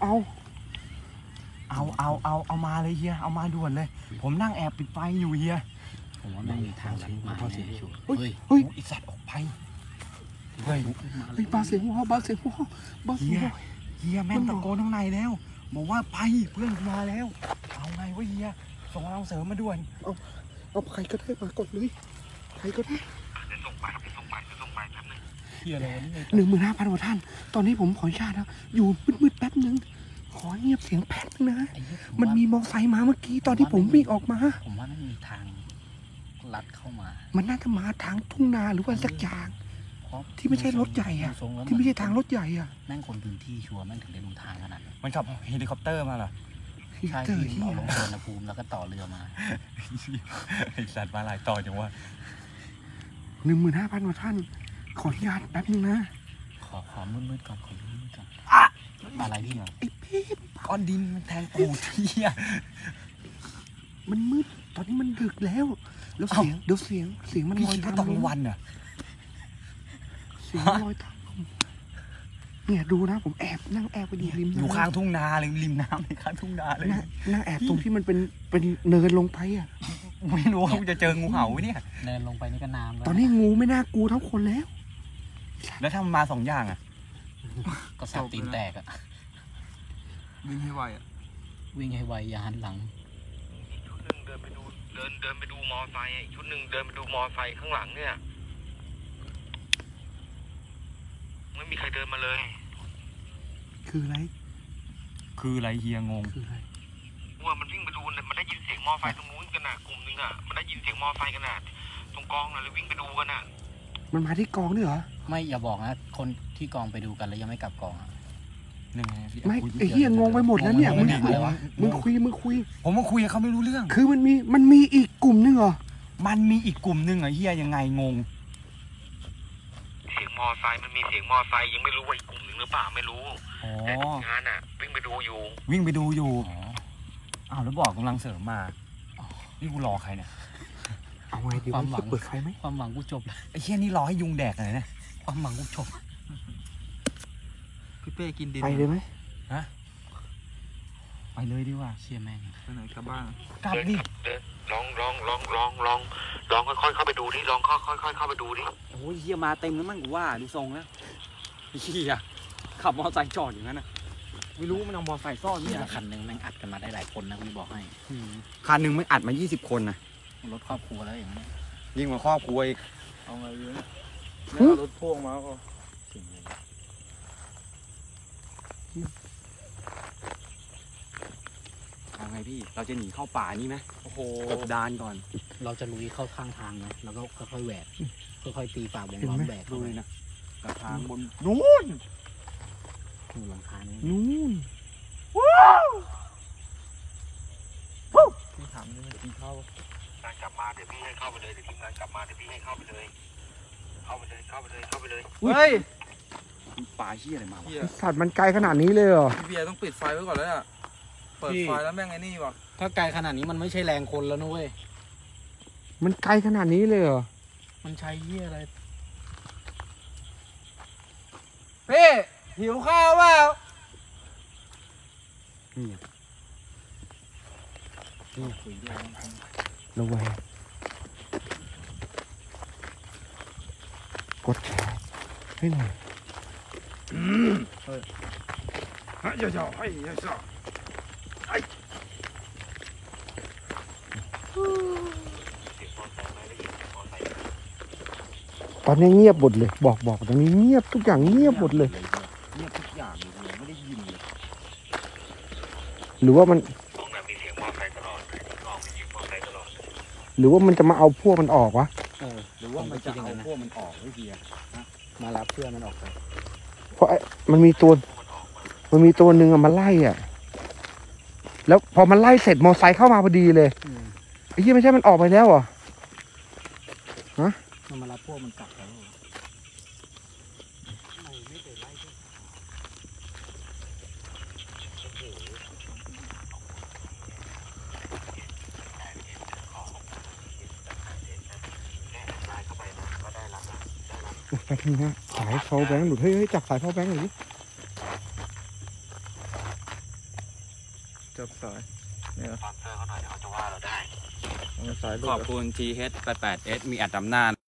เอามาเลยเฮียเอามาด่วนเลย ผมนั่งแอบปิดไฟอยู่เฮียผมว่าแม่งมีทางลัดมาแน่ชัวร์เฮ้ยเฮ้ยเฮ้ยอีสัตว์ออกไปเฮ้ยเฮ้ยบาเสียงวอบาเสียงวอบาเสียงวอเฮียแม่งตะโกนข้างในแล้วบอกว่าไปเพื่อนกูมาแล้วเอาไงวะเฮียส่งเราเสริมมาด่วนเอาใครก็ได้มากดเลยใครก็ได้เดี๋ยวส่งไปครับเดี๋ยวส่งไปแป๊บนึงเฮียอะไรวะนี่ 15,000กว่าท่าน ตอนนี้ผมขออนุญาตนะอยู่มืดๆแป๊บนึง ขอเงียบเสียงแป๊บนึงนะไอ้เหี้ยมันมีมอไซค์มาเมื่อกี้ตอนที่ผมวิ่งออกมาผมว่ามันมีทางลัดเข้ามามันน่าจะมาทางทุ่งนาหรือว่าสักอย่างเพราะที่ไม่ใช่รถใหญ่อะดูทรงแล้วที่ไม่ใช่ทางรถใหญ่อะแม่งคนพื้นที่ชัวร์แม่งถึงได้รู้ทางขนาดนั้นมันขับเฮลิคอปเตอร์มาเหรอใช่เจอที่ที่เอาลงสวนภูมิแล้วก็ต่อเรือมาไอสัตว์มาหลายต่อจังวะ 15,000กว่าท่าน ขออนุญาตแป๊บนึงนะขอมืดๆก่อนขอมืดๆก่อนอะไรพี่เหรอไอ้เป๊ปก้อนดินมันแทงปูดเฮียมันมืด ตอนนี้มันดึกแล้ว แล้วเสียง เดี๋ยวเสียงมันพี่ลอยคิดตาว่าม ตอนกลลางมวันเหรอเสียงลอยตามลมเนี่ยดูนะผมนั่งแอบไปดีริมอยู่ข้างทุ่งนาเลยริมน้ำเลยข้างทุ่งนาเลยนั่งแอบตรงที่มันเป็นเนินลงไปอ่ะไม่รู้ว่ากูจะเจองูเห่าไหมเนี่ยเดินลงไปนี่ก็น้ำแล้วตอนนี้งูไม่น่ากลัวเท่าคนแล้วแล้วถ้ามันมาสองอย่างอ่ะก็สับตีนแตกอะวิ่งให้ไวอ่ะวิ่งให้ไวอย่าหันหลังชุดหนึ่งเดินไปดูมอไซค์อีกชุดหนึ่งเดินไปดูมอไซค์ข้างหลังเนี่ยไม่มีใครเดินมาเลยคืออะไรคืออะไรเฮียงงคืออะไรว่ามันวิ่งไปดูมันได้ยินเสียงมอไซค์ตรงนู้นกันน่ะกลุ่มนึงอ่ะมันได้ยินเสียงมอไซค์กันน่ะตรงกองน่ะเลยวิ่งไปดูกันน่ะมันมาที่กองด้วยเหรอไม่อย่าบอกนะคนที่กองไปดูกันแล้วยังไม่กลับกองอะหนึ่งไงพี่ไม่ไอ้เหี้ยงงไปหมดแล้วเนี่ยงงมึไปงเนี่ยอะไรวะคุยผมมาคุยกับเขาไม่รู้เรื่องคือมันมีอีกกลุ่มนึงเหรอมันมีอีกกลุ่มหนึ่งอ่ะเฮียยังไงงงเสียงมอไซค์มันมีเสียงมอไซค์ยังไม่รู้ว่าอีกกลุ่มหนึ่งหรือเปล่าไม่รู้อ๋อแต่งานอ่ะวิ่งไปดูอยู่วิ่งไปดูอยู่อ๋ออ้าวแล้วบอกกำลังเสริมมานี่กูรอใครเนี่ยเอาไงดีวะเปิดไฟไหมความหวังกูจบแล้วไอ้เฮียนี่รอให้ยุงแดกเลยนะความหวังกูจบพี่เป้กินดินไปเลยไหมไปเลยดีกว่าเชี่ยแม่งไปไหนกลับบ้านกลับดิเดินลองค่อยๆเข้าไปดูดิลองค่อยๆเข้าไปดูดิโอ้ยเฮียมาเต็มแล้วมั้งกูว่าดูทรงแล้วเฮียขับมอเตอร์ไซค์จอดอย่างนั้นนะไม่รู้มันเอามอเตอร์ไซค์ซ่อนเชี่นี่ยคันหนึ่งแม่งอัดกันมาได้หลายคนนะกูบอกให้คันหนึ่งมันอัดมา20 คนนะรถครอบครัวแล้วอย่างนี้ยิ่งกว่าครอบครัวอีกเอาไงดีเนี่ยไม่เอารถพ่วงมาก็จริงเลยเอาไงพี่เราจะหนีเข้าป่านี่ไหมโอ้โหกบดานก่อนเราจะลุยเข้าข้างทางนะแล้วก็ค่อยๆแหวกค่อยๆตีฝ่าวงล้อมแหวกดูเข้าไปเลยนะกับทางบนนู้นถึงหลังคานี่นู่นที่ถามนี่มันกินข้าวงานกลับมาเดี๋ยวพี่ให้เข้าไปเลยเดี๋ยวทีมงานกลับมาเดี๋ยวพี่ให้เข้าไปเลยเข้าไปเลยเฮ้ยป่าเฮียอะไรมาวะเฮียสัตว์มันไกลขนาดนี้เลยเหรอพี่เบียร์ต้องปิดไฟไว้ก่อนแล้วอ่ะเปิดไฟแล้วแม่งไอ้นี่ว่ะถ้าไกลขนาดนี้มันไม่ใช่แรงคนแล้วนุ้ยมันไกลขนาดนี้เลยเหรอมันใช้เหี้ยอะไรพี่หิวข้าวเปล่าคุยด้วยระแวงกดแชร์ให้หน่อย ตอนนี้เงียบหมดเลย บอกตรงนี้เงียบทุกอย่างเงียบหมดเลยเงียบทุกอย่างเลยไม่ได้ยินเลยหรือว่ามันตรงนั้นมีเสียงมอเตอร์ไซค์ตลอดเลยกองมีเสียงมอเตอร์ไซค์ตลอดหรือว่ามันจะมาเอาพวกมันออกวะหรือว่ามันจะเอาพวกมันออกไม่เฮียมารับเพื่อนมันออกไปเพราะมันมีตัวหนึ่งอะมาไล่อะแล้วพอมันไล่เสร็จมอไซค์เข้ามาพอดีเลยไอ้เหี้ยไม่ใช่มันออกไปแล้วเหรอมันมารับพวกมันกลับแล้วแป๊บนึงนะสายพาวแบงค์หลุดเฮ้ยจับสายพาวแบงค์หน่อยดิจับสายเนี่ยสปอนเซอร์เขาหน่อยเดี๋ยวเขาจะว่าเราได้สายหลุดขอบคุณ TH88S มีอัดอำนาจ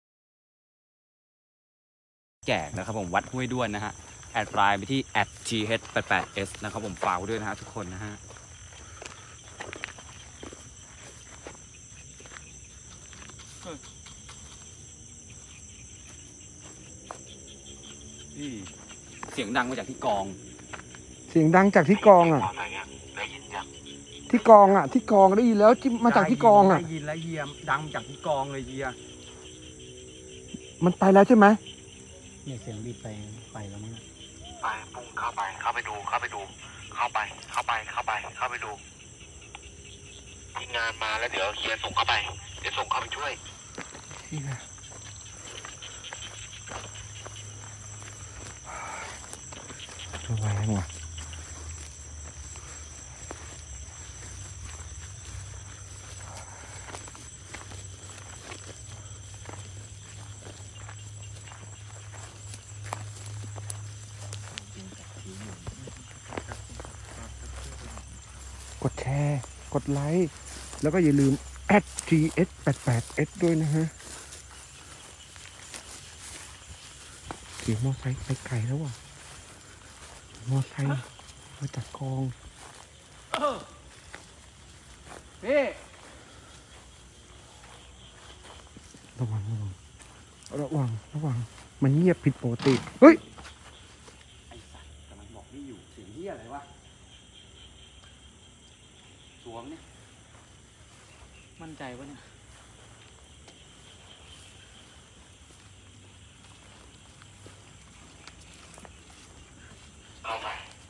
แจกนะครับผมวัดห้วยด้วนนะฮะ แอดไลน์ไปที่ @TH88S นะครับผมฝากไว้ด้วยนะฮะทุกคนนะฮะเสียงดังมาจากที่กองเสียงดังจากที่กองอะมอเตอร์ไซค์อะได้ยินยังที่กองอะที่กองได้ยินแล้วที่มาจากที่กองอะได้ยินแล้วเฮียดังจากที่กองเลยเฮียมันไปแล้วใช่ไหมเนี่ยเสียงบีบไปแล้วมั้งไปปุ้งเข้าไปดูเข้าไปดูเข้าไปดูทีมงานมาแล้วเดี๋ยวเฮียส่งเข้าไปเดี๋ยวส่งเข้าไปช่วยระแวงว่ะกดแชร์กดไลค์แล้วก็อย่าลืม @GS88S ด้วยนะฮะเสียงมอไซค์ไปไกลแล้วว่ะมอไซค์มาจากกองพี่ระวังมันเงียบผิดปกติเฮ้ยไอ้สัตว์กำลังบอกไม่อยู่เสียงเหี้ยอะไรวะสวมเนี่ยมั่นใจปะเนี่ยเข้าไป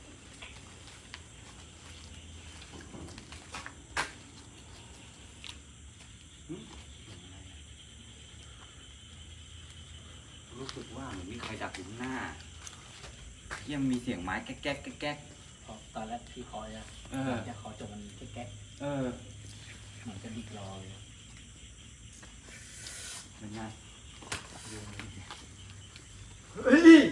รู้สึกว่าเหมือนมีใครดักอยู่ข้างหน้าเยี่ยมมีเสียงไม้แก๊กแก๊กแก๊กแก๊กตอนแรกที่คอยอะเออจะขอจบมันแก๊กเออๆเหมือนจะดิกรอเลยเป็นไงเฮ้ย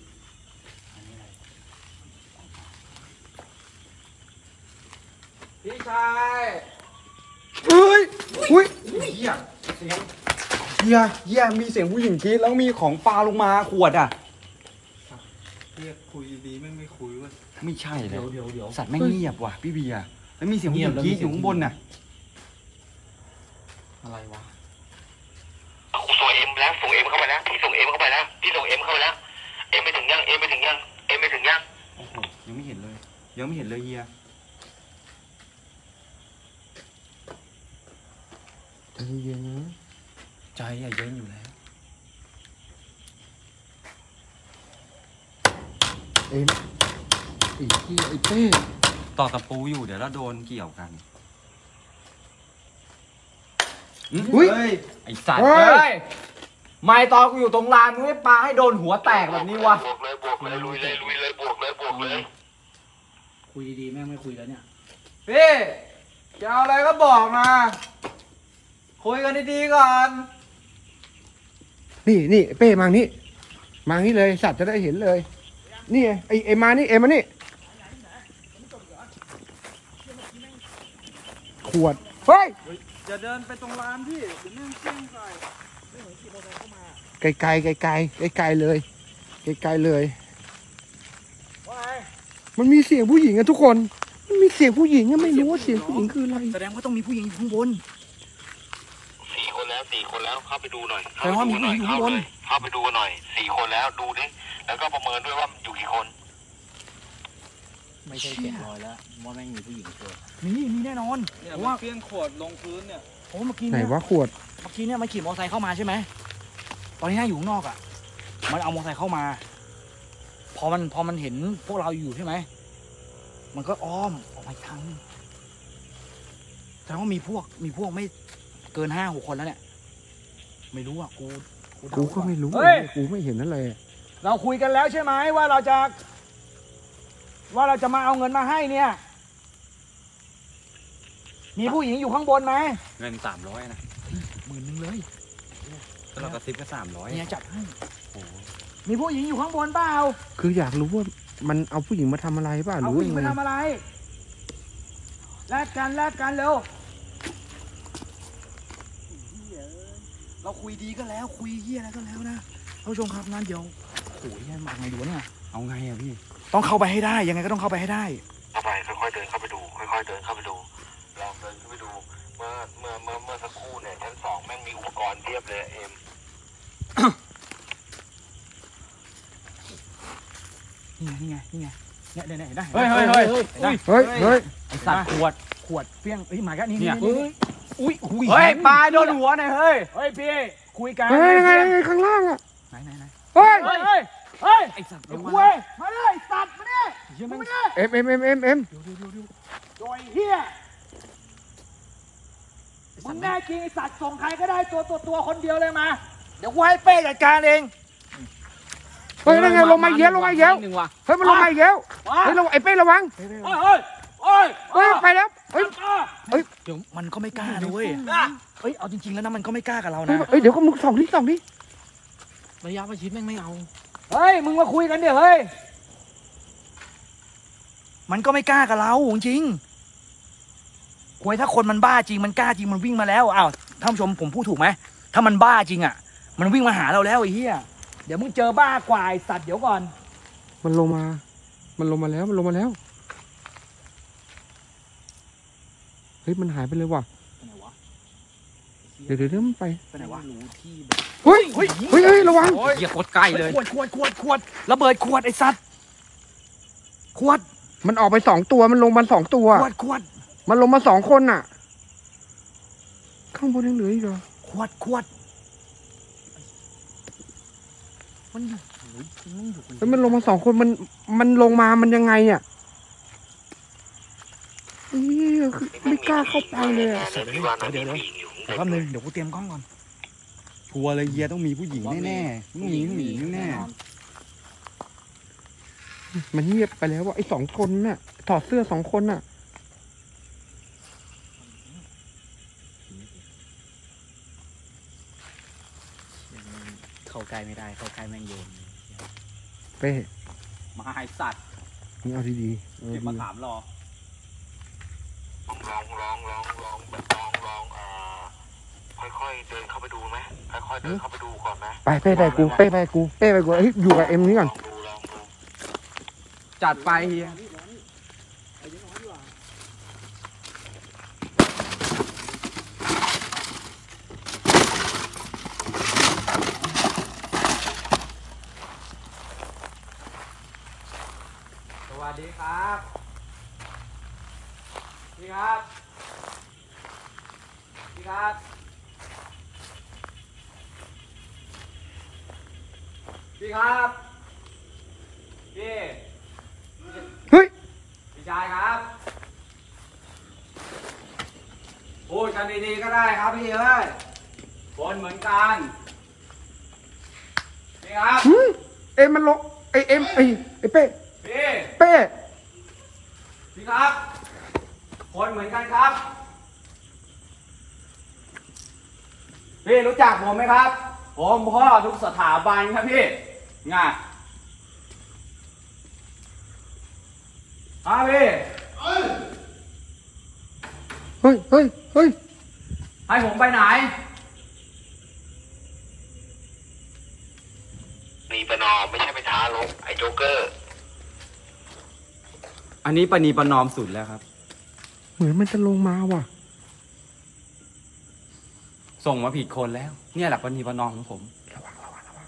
พี่ชายเฮ้ยอุ้ยเหี้ยเสียงเหี้ยมีเสียงผู้หญิงกรี๊ดแล้วมีของปลาลงมาขวดอ่ะเรียกคุยดีไม่คุยเว้ยไม่ใช่เลยเดี๋ยวสัตว์ไม่งเงียบว่ะพี่เบียร์แล้วมีเสียงผู้หญิงกรี๊ดอยู่ข้างบนน่ะอะไรวะส่งเอ็มแล้วส่งเอ็มเข้าไปแล้วพี่ส่งเอ็มเข้าไปแล้วพี่ส่งเอ็มเข้าไปแล้วเอ็มไปถึงยังโอ้โหยังไม่เห็นเลยเฮียใจเย็นนะใจอะเย็นอยู่แล้วไอ้ที่ไอ้เป้ต่อตะปูอยู่เดี๋ยวเราโดนเกี่ยวกันอุ้ยไอสัตว์เฮ้ยเอ้ยไม่ตอนกูอยู่ตรงลานมึงไม่ปาให้โดนหัวแตกแบบนี้วะบวกเลยลุยเลยบวกเลยคุยดีๆแม่งไม่คุยแล้วเนี่ยพี่จะเอาอะไรก็บอกมาคุยกันดีๆก่อนนี่เป้มานี่มานี่เลยสัตว์จะได้เห็นเลย นี่ไอ้มานี่มานี่ขวดเฮ้ยอย่าเดินไปตรงร้านพี่เดี๋ยวแม่งเชี่ยงใส่ไกลเลยไกลเลยว่าไงมันมีเสียงผู้หญิงอะทุกคนมันมีเสียงผู้หญิงอะไม่รู้ว่าเสียงผู้หญิงคืออะไรแสดงว่าต้องมีผู้หญิงอยู่ข้างบน 4 คนแล้วเข้าไปดูหน่อยแสดงว่ามีผู้หญิงอยู่ข้างบนเข้าไปดูหน่อย4 คนแล้วดูดิแล้วก็ประเมินด้วยว่าอยู่กี่คนไม่ใช่เสียงลอยแล้วว่าแม่งมีผู้หญิงเกิดมีแน่นอนเนี่ยเพราะว่าว่าเพี้ยงขวดลงพื้นเนี่ยโอ้เมื่อกี้ไหนเนี่ยว่าขวดเมื่อกี้เนี่ยมันขี่มอเตอร์ไซค์เข้ามาใช่ไหมตอนนี้นั่งอยู่ข้างนอกอ่ะมันเอามอเตอร์ไซค์เข้ามา พอมันเห็นพวกเราอยู่ใช่ไหมมันก็อ้อมออกมาอีกทางนึงแสดงว่ามีพวกไม่เกิน5-6 คนแล้วเนี่ยไม่รู้อ่ะกูเดากูก็ไม่รู้เฮ้ยกูไม่เห็นนั่นเลยเราคุยกันแล้วใช่ไหมว่าเราจะมาเอาเงินมาให้เนี่ย มีผู้หญิงอยู่ข้างบนไหมเงิน300นะ 10,000เลยแล้วเรากระซิบก็300 เนี่ยจัดให้มีผู้หญิงอยู่ข้างบนเปล่าคืออยากรู้ว่ามันเอาผู้หญิงมาทำอะไรป่ะหเอารือผู้ว่าหญิงยังไปไงทำอะไรแลกกันเร็วเราคุยดีก็แล้วคุยเหี้ยอะไรก็แล้วนะท่านผู้ชมครับนั้นเดี๋ยวโอ้ยมาไงดูวะเนี่ยเอาไงอะพี่ต้องเข้าไปให้ได้ยังไงก็ต้องเข้าไปให้ได้เข้าไปค่อยๆเดินเข้าไปดูค่อยๆเดินเข้าไปดูลองเดินเข้าไปดูเมื่อสักครู่เนี่ยชั้น2แม่งมีอุปกรณ์เพียบเลยเอ็มนี่ไงเนี่ยเดี๋ยวเห็นได้เฮ้ยเฮ้ยไอ้สัตว์ขวดเปี้ยงเฮ้ยมากันนี่เนี่ยอุ้ยเฮ้ยปลาโดนหัวหน่อยเฮ้ยพี่คุยกันเฮ้ยยังไงข้างล่างอะไหนเฮ้ยเฮ้ยไอ้สัตว์ไอ้ลงคุมายมาเลยสัตว์มาเนี่ยเหี้ยมึแม่งงมาเนี่ยเอ็มโดยเฮียมึงแน่จริงไอ้สัตว์ส่งใครก็ได้ตัวคนเดียวเลยมาเดี๋ยวกูให้เป้จัดการเองเฮ้ยนั่นไงลงมาเยอะเฮ้ยมันลงมาเยอะเฮ้ยไอ้เป้ระวังเฮ้ยไปแล้วเฮ้ยเดี๋ยวมันก็ไม่กล้านะเว้ยเฮ้ยเอาจริงๆแล้วนะมันก็ไม่กล้ากับเราเฮ้นะยเดี๋ยวก็มึงส่องดิระยะประชิดแม่งไม่เอาเฮ้ยมึงมาคุยกันเดี๋ยวเฮ้ยมันก็ไม่กล้ากับเราจริงๆคุยถ้าคนมันบ้าจริงมันกล้าจริงมันวิ่งมาแล้วอ้าวท่านผู้ชมผมพูดถูกไหมถ้ามันบ้าจริงอ่ะมันวิ่งมาหาเราแล้วไอ้เหี้ยเดี๋ยวมึงเจอบ้ากว่าไอ้สัตว์เดี๋ยวก่อนมันลงมาแล้วเฮ้ยมันหายไปเลยว่ะไปไหนวะเดี๋ยวมันไปไปไหนวะรู้ที่เฮ้ยระวังเหยียบกดใกล้เลยขวดระเบิดขวดไอ้สัตว์ขวดมันออกไป2 ตัวมันลงมา2 ตัวขวดมันลงมา2 คนน่ะ ข้างบนยังเหลืออีกเหรอขวดมันอยู่มันอยู่เฮ้ยมันลงมา2 คนมันลงมามันยังไงอ่ะเฮ้ยคือไม่กล้าเข้าไปเลยอะเดี๋ยวแป๊บนึงเดี๋ยวกูเตรียมกล้องก่อนชัวร์เลยเฮียต้องมีผู้หญิงแน่ๆต้องมีผู้หญิงแน่มันเงียบไปแล้วว่าไอ้2 คนน่ะถอดเสื้อ2 คนน่ะเข้าใกล้ไม่ได้เข้าใกล้แม่งโยนเป้ๆมาไอสัตว์มึงเอาดีๆเก็บมาถามรอลองค่อยๆเดินเข้าไปดูไหมค่อยๆเดินเข้าไปดูก่อนไหมไปเป้ไปกูเฮ้ยอยู่กับเอ็มนี่ก่อนลองดูจัดไปเฮีย สวัสดีครับพี่ครับพี่ครับพี่ครับพี่เฮ้ยพี่ชายครับพูดกันดีๆก็ได้ครับพี่เอ้ยคนเหมือนกันพี่ครับเอ็มมันลงไอเอ็มไอเป้พี่เป้พี่ครับโคนเหมือนกันครับพี่รู้จักผมไหมครับผมพ่อทุกสถาบันครับพี่ง่ะพี่เฮ้ยเฮ้ยให้ผมไปไหนนีประนอมไม่ใช่ไปท้าลบไอ้โจ๊กเกอร์อันนี้ปณีประนอมสุดแล้วครับเหมือนมันจะลงมาว่ะส่งมาผิดคนแล้ว เนี่ยแหละปณีประนอมของผมระวัง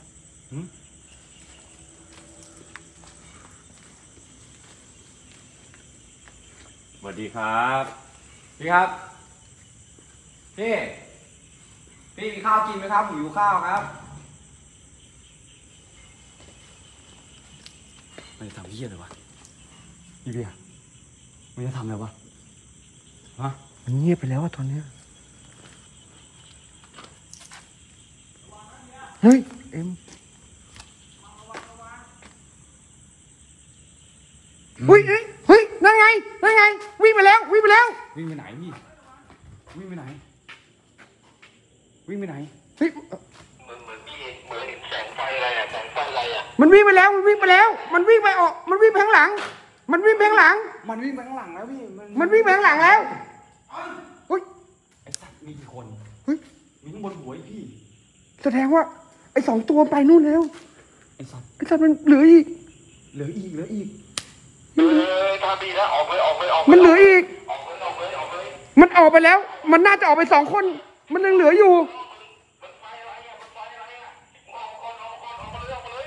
สวัสดีครับพี่ครับพี่มีข้าวกินไหมครับผมหิวข้าวครับมันจะทำเหี้ยเลยวะพี่เบียร์มันจะทำอะไรวะฮะมันเงียบไปแล้วอะตอนเนี้ยเฮ้ยเอ็มเฮ้ยนั่นไงวิ่งไปแล้ววิ่งไปไหนพี่วิ่งไปไหนเฮ้ยเหมือนพี่เหมือนเห็นแสงไฟอะไรอ่ะแสงไฟอะไรอ่ะมันวิ่งไปแล้วมันวิ่งไปออกมันวิ่งไปข้างหลังมันวิ่งไปข้างหลังแล้วพี่มันวิ่งไปข้างหลังแล้วเฮ้ยไอ้สัตว์มีกี่คนเฮ้ยมีข้างบนหัวไอ้พี่แสดงว่าไอ้2 ตัวไปนู่นแล้วไอ้สัตว์มันเหลืออีกเหลืออีกทำดีแล้วออกเลยมันเหลืออีกออกเลยมันออกไปแล้ว มันน่าจะออกไป2 คน มันยังเหลืออยู่มันไฟอะไรอ่ะออกมาเลย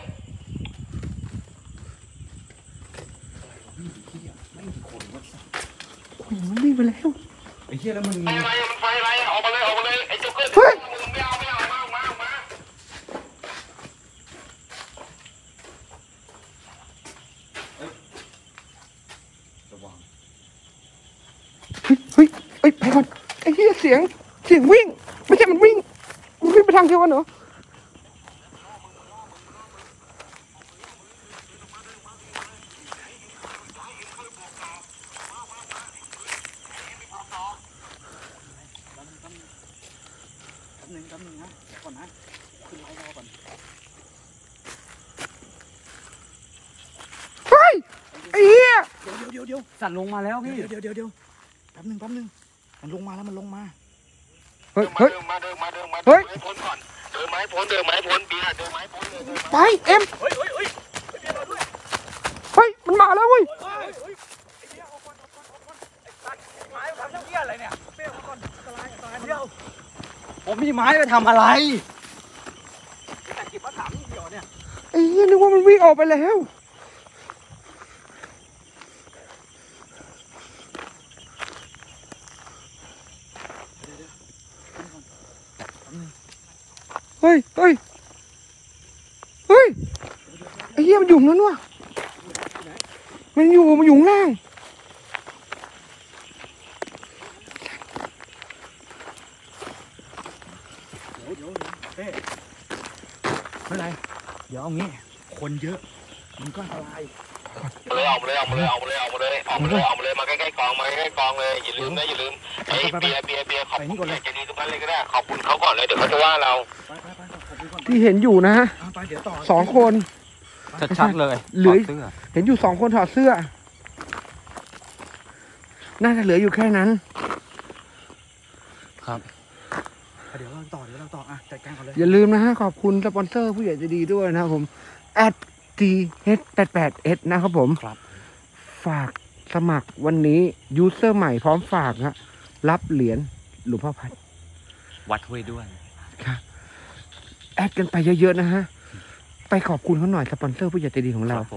มันวิ่งไปแล้วไอ้เหี้ยแล้วมึงไฟอะไรอ่ะมันไฟอะไรอ่ะออกมาเลยไอ้โจ๊กเกอร์เฮ้ยมึงไม่เอามาระวังเฮ้ยไปก่อนไอ้เหี้ยเสียงวิ่ง ไม่ใช่มันวิ่งไปทางเดียวกันเหรอแป๊บนึงนะเดี๋ยวก่อนนะขึ้นไลน์รอก่อนเฮ้ยไอ้เหี้ยเดี๋ยวสั่นลงมาแล้วพี่เดี๋ยวแป๊บนึงมันลงมาแล้วมันลงมาเฮ้ยเดินมาเฮ้ยให้พ้นก่อนเดินไม้พ้นเบียร์เดินไม้พ้นเลยไปเอ็มเฮ้ยมันมาแล้วเว้ยผมมีไม้ไปทำอะไรไอ้เหี้ยนึกว่ามันวิ่งออกไปแล้วเฮ้ยไอ้เหี้ยมันอยู่นั้นวะมันอยู่ข้างล่างไม่เป็นไรเดี๋ยวเอางี้คนเยอะมันก็อันตรายออกมาเลยมาใกล้ๆกองเลยอย่าลืมเฮ้ยเบียร์ขอบคุณใจดีทุกท่านเลยก็ได้ขอบคุณเขาก่อนเลยเดี๋ยวเขาจะว่าเราที่เห็นอยู่นะฮะไปเดี๋ยวต่อ 2 คนชัดๆเลยเหลือถดเสื้อเห็นอยู่2 คนถอดเสื้อ น่าจะเหลืออยู่แค่นั้นครับเดี๋ยวเราต่ออ่ะจัดการก่อนเลยอย่าลืมนะฮะ ขอบคุณสปอนเซอร์ผู้ใหญ่ใจดีด้วยนะครับผม@TH88S นะครับผมครับฝากสมัครวันนี้ยูเซอร์ใหม่พร้อมฝากฮะรับเหรียญหลวงพ่อพัดวัดห้วยด้วนครับแอดกันไปเยอะๆนะฮะ ไปขอบคุณเขาหน่อยสปอนเซอร์ผู้ใหญ่ใจดีของคเรารับผม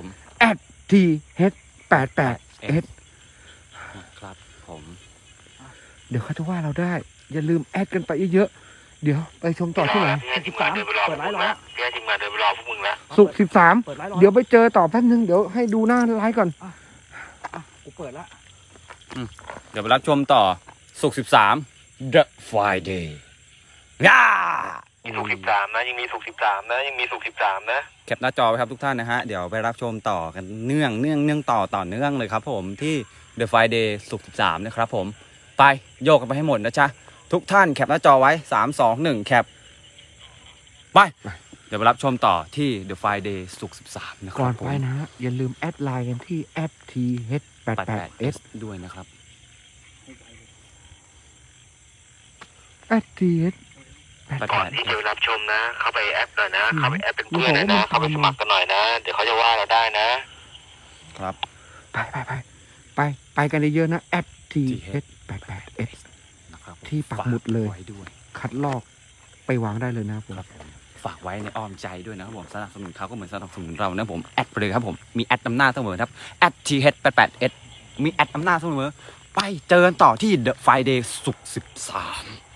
@TH88S ครับผมเดี๋ยวเขาจะว่าเราได้ อย่าลืมแอดกันไปเยอะๆเดี๋ยวไปชมต่อที่ไหนทีมงานเดินไปรอพวกมึงแล้วศุกร์เปิดไลน์รอ 13เดี๋ยวไปเจอต่อแป๊บนึงเดี๋ยวให้ดูหน้าไลฟ์ก่อนกูเปิดละเดี๋ยวไปรับชมต่อศุกร์13 The Friday มีสุก13นะยังมีสุก13นะแคปหน้าจอไว้ครับทุกท่านนะฮะเดี๋ยวไปรับชมต่อกันเนื่องต่อเนื่องเลยครับผมที่ The Friday ศุกร์13นะครับผมไปโยกกันไปให้หมดนะจ๊ะทุกท่านแคปหน้าจอไว้3 2 1แคปไปเดี๋ยวไปรับชมต่อที่ The Friday ศุกร์13นะคก่อรันบผมไปนะฮะอย่าลืมแอดไลน์กันที่ @th88s ด้วยนะครับ @th ก่อนที่จะรับชมนะ เข้าไปแอปหน่อยนะ เข้าไปแอปเป็นเพื่อนหน่อยนะ เข้าไปสมัครกันหน่อยนะ เดี๋ยวเขาจะว่าเราได้นะครับไปกันเยอะๆนะ @th88s นะครับที่ปักหมุดเลยฝากไว้ด้วยคัดลอกไปวางได้เลยนะครับผมฝากไว้ในอ้อมใจด้วยนะครับผมสนับสนุนเขาก็เหมือนสนับสนุนเรานะผมแอดไปเลยครับผมมีแอดนำหน้าเสมอครับ @th88s มีแอดนำหน้าเสมอไปเจอกันต่อที่ The Friday ศุกร์13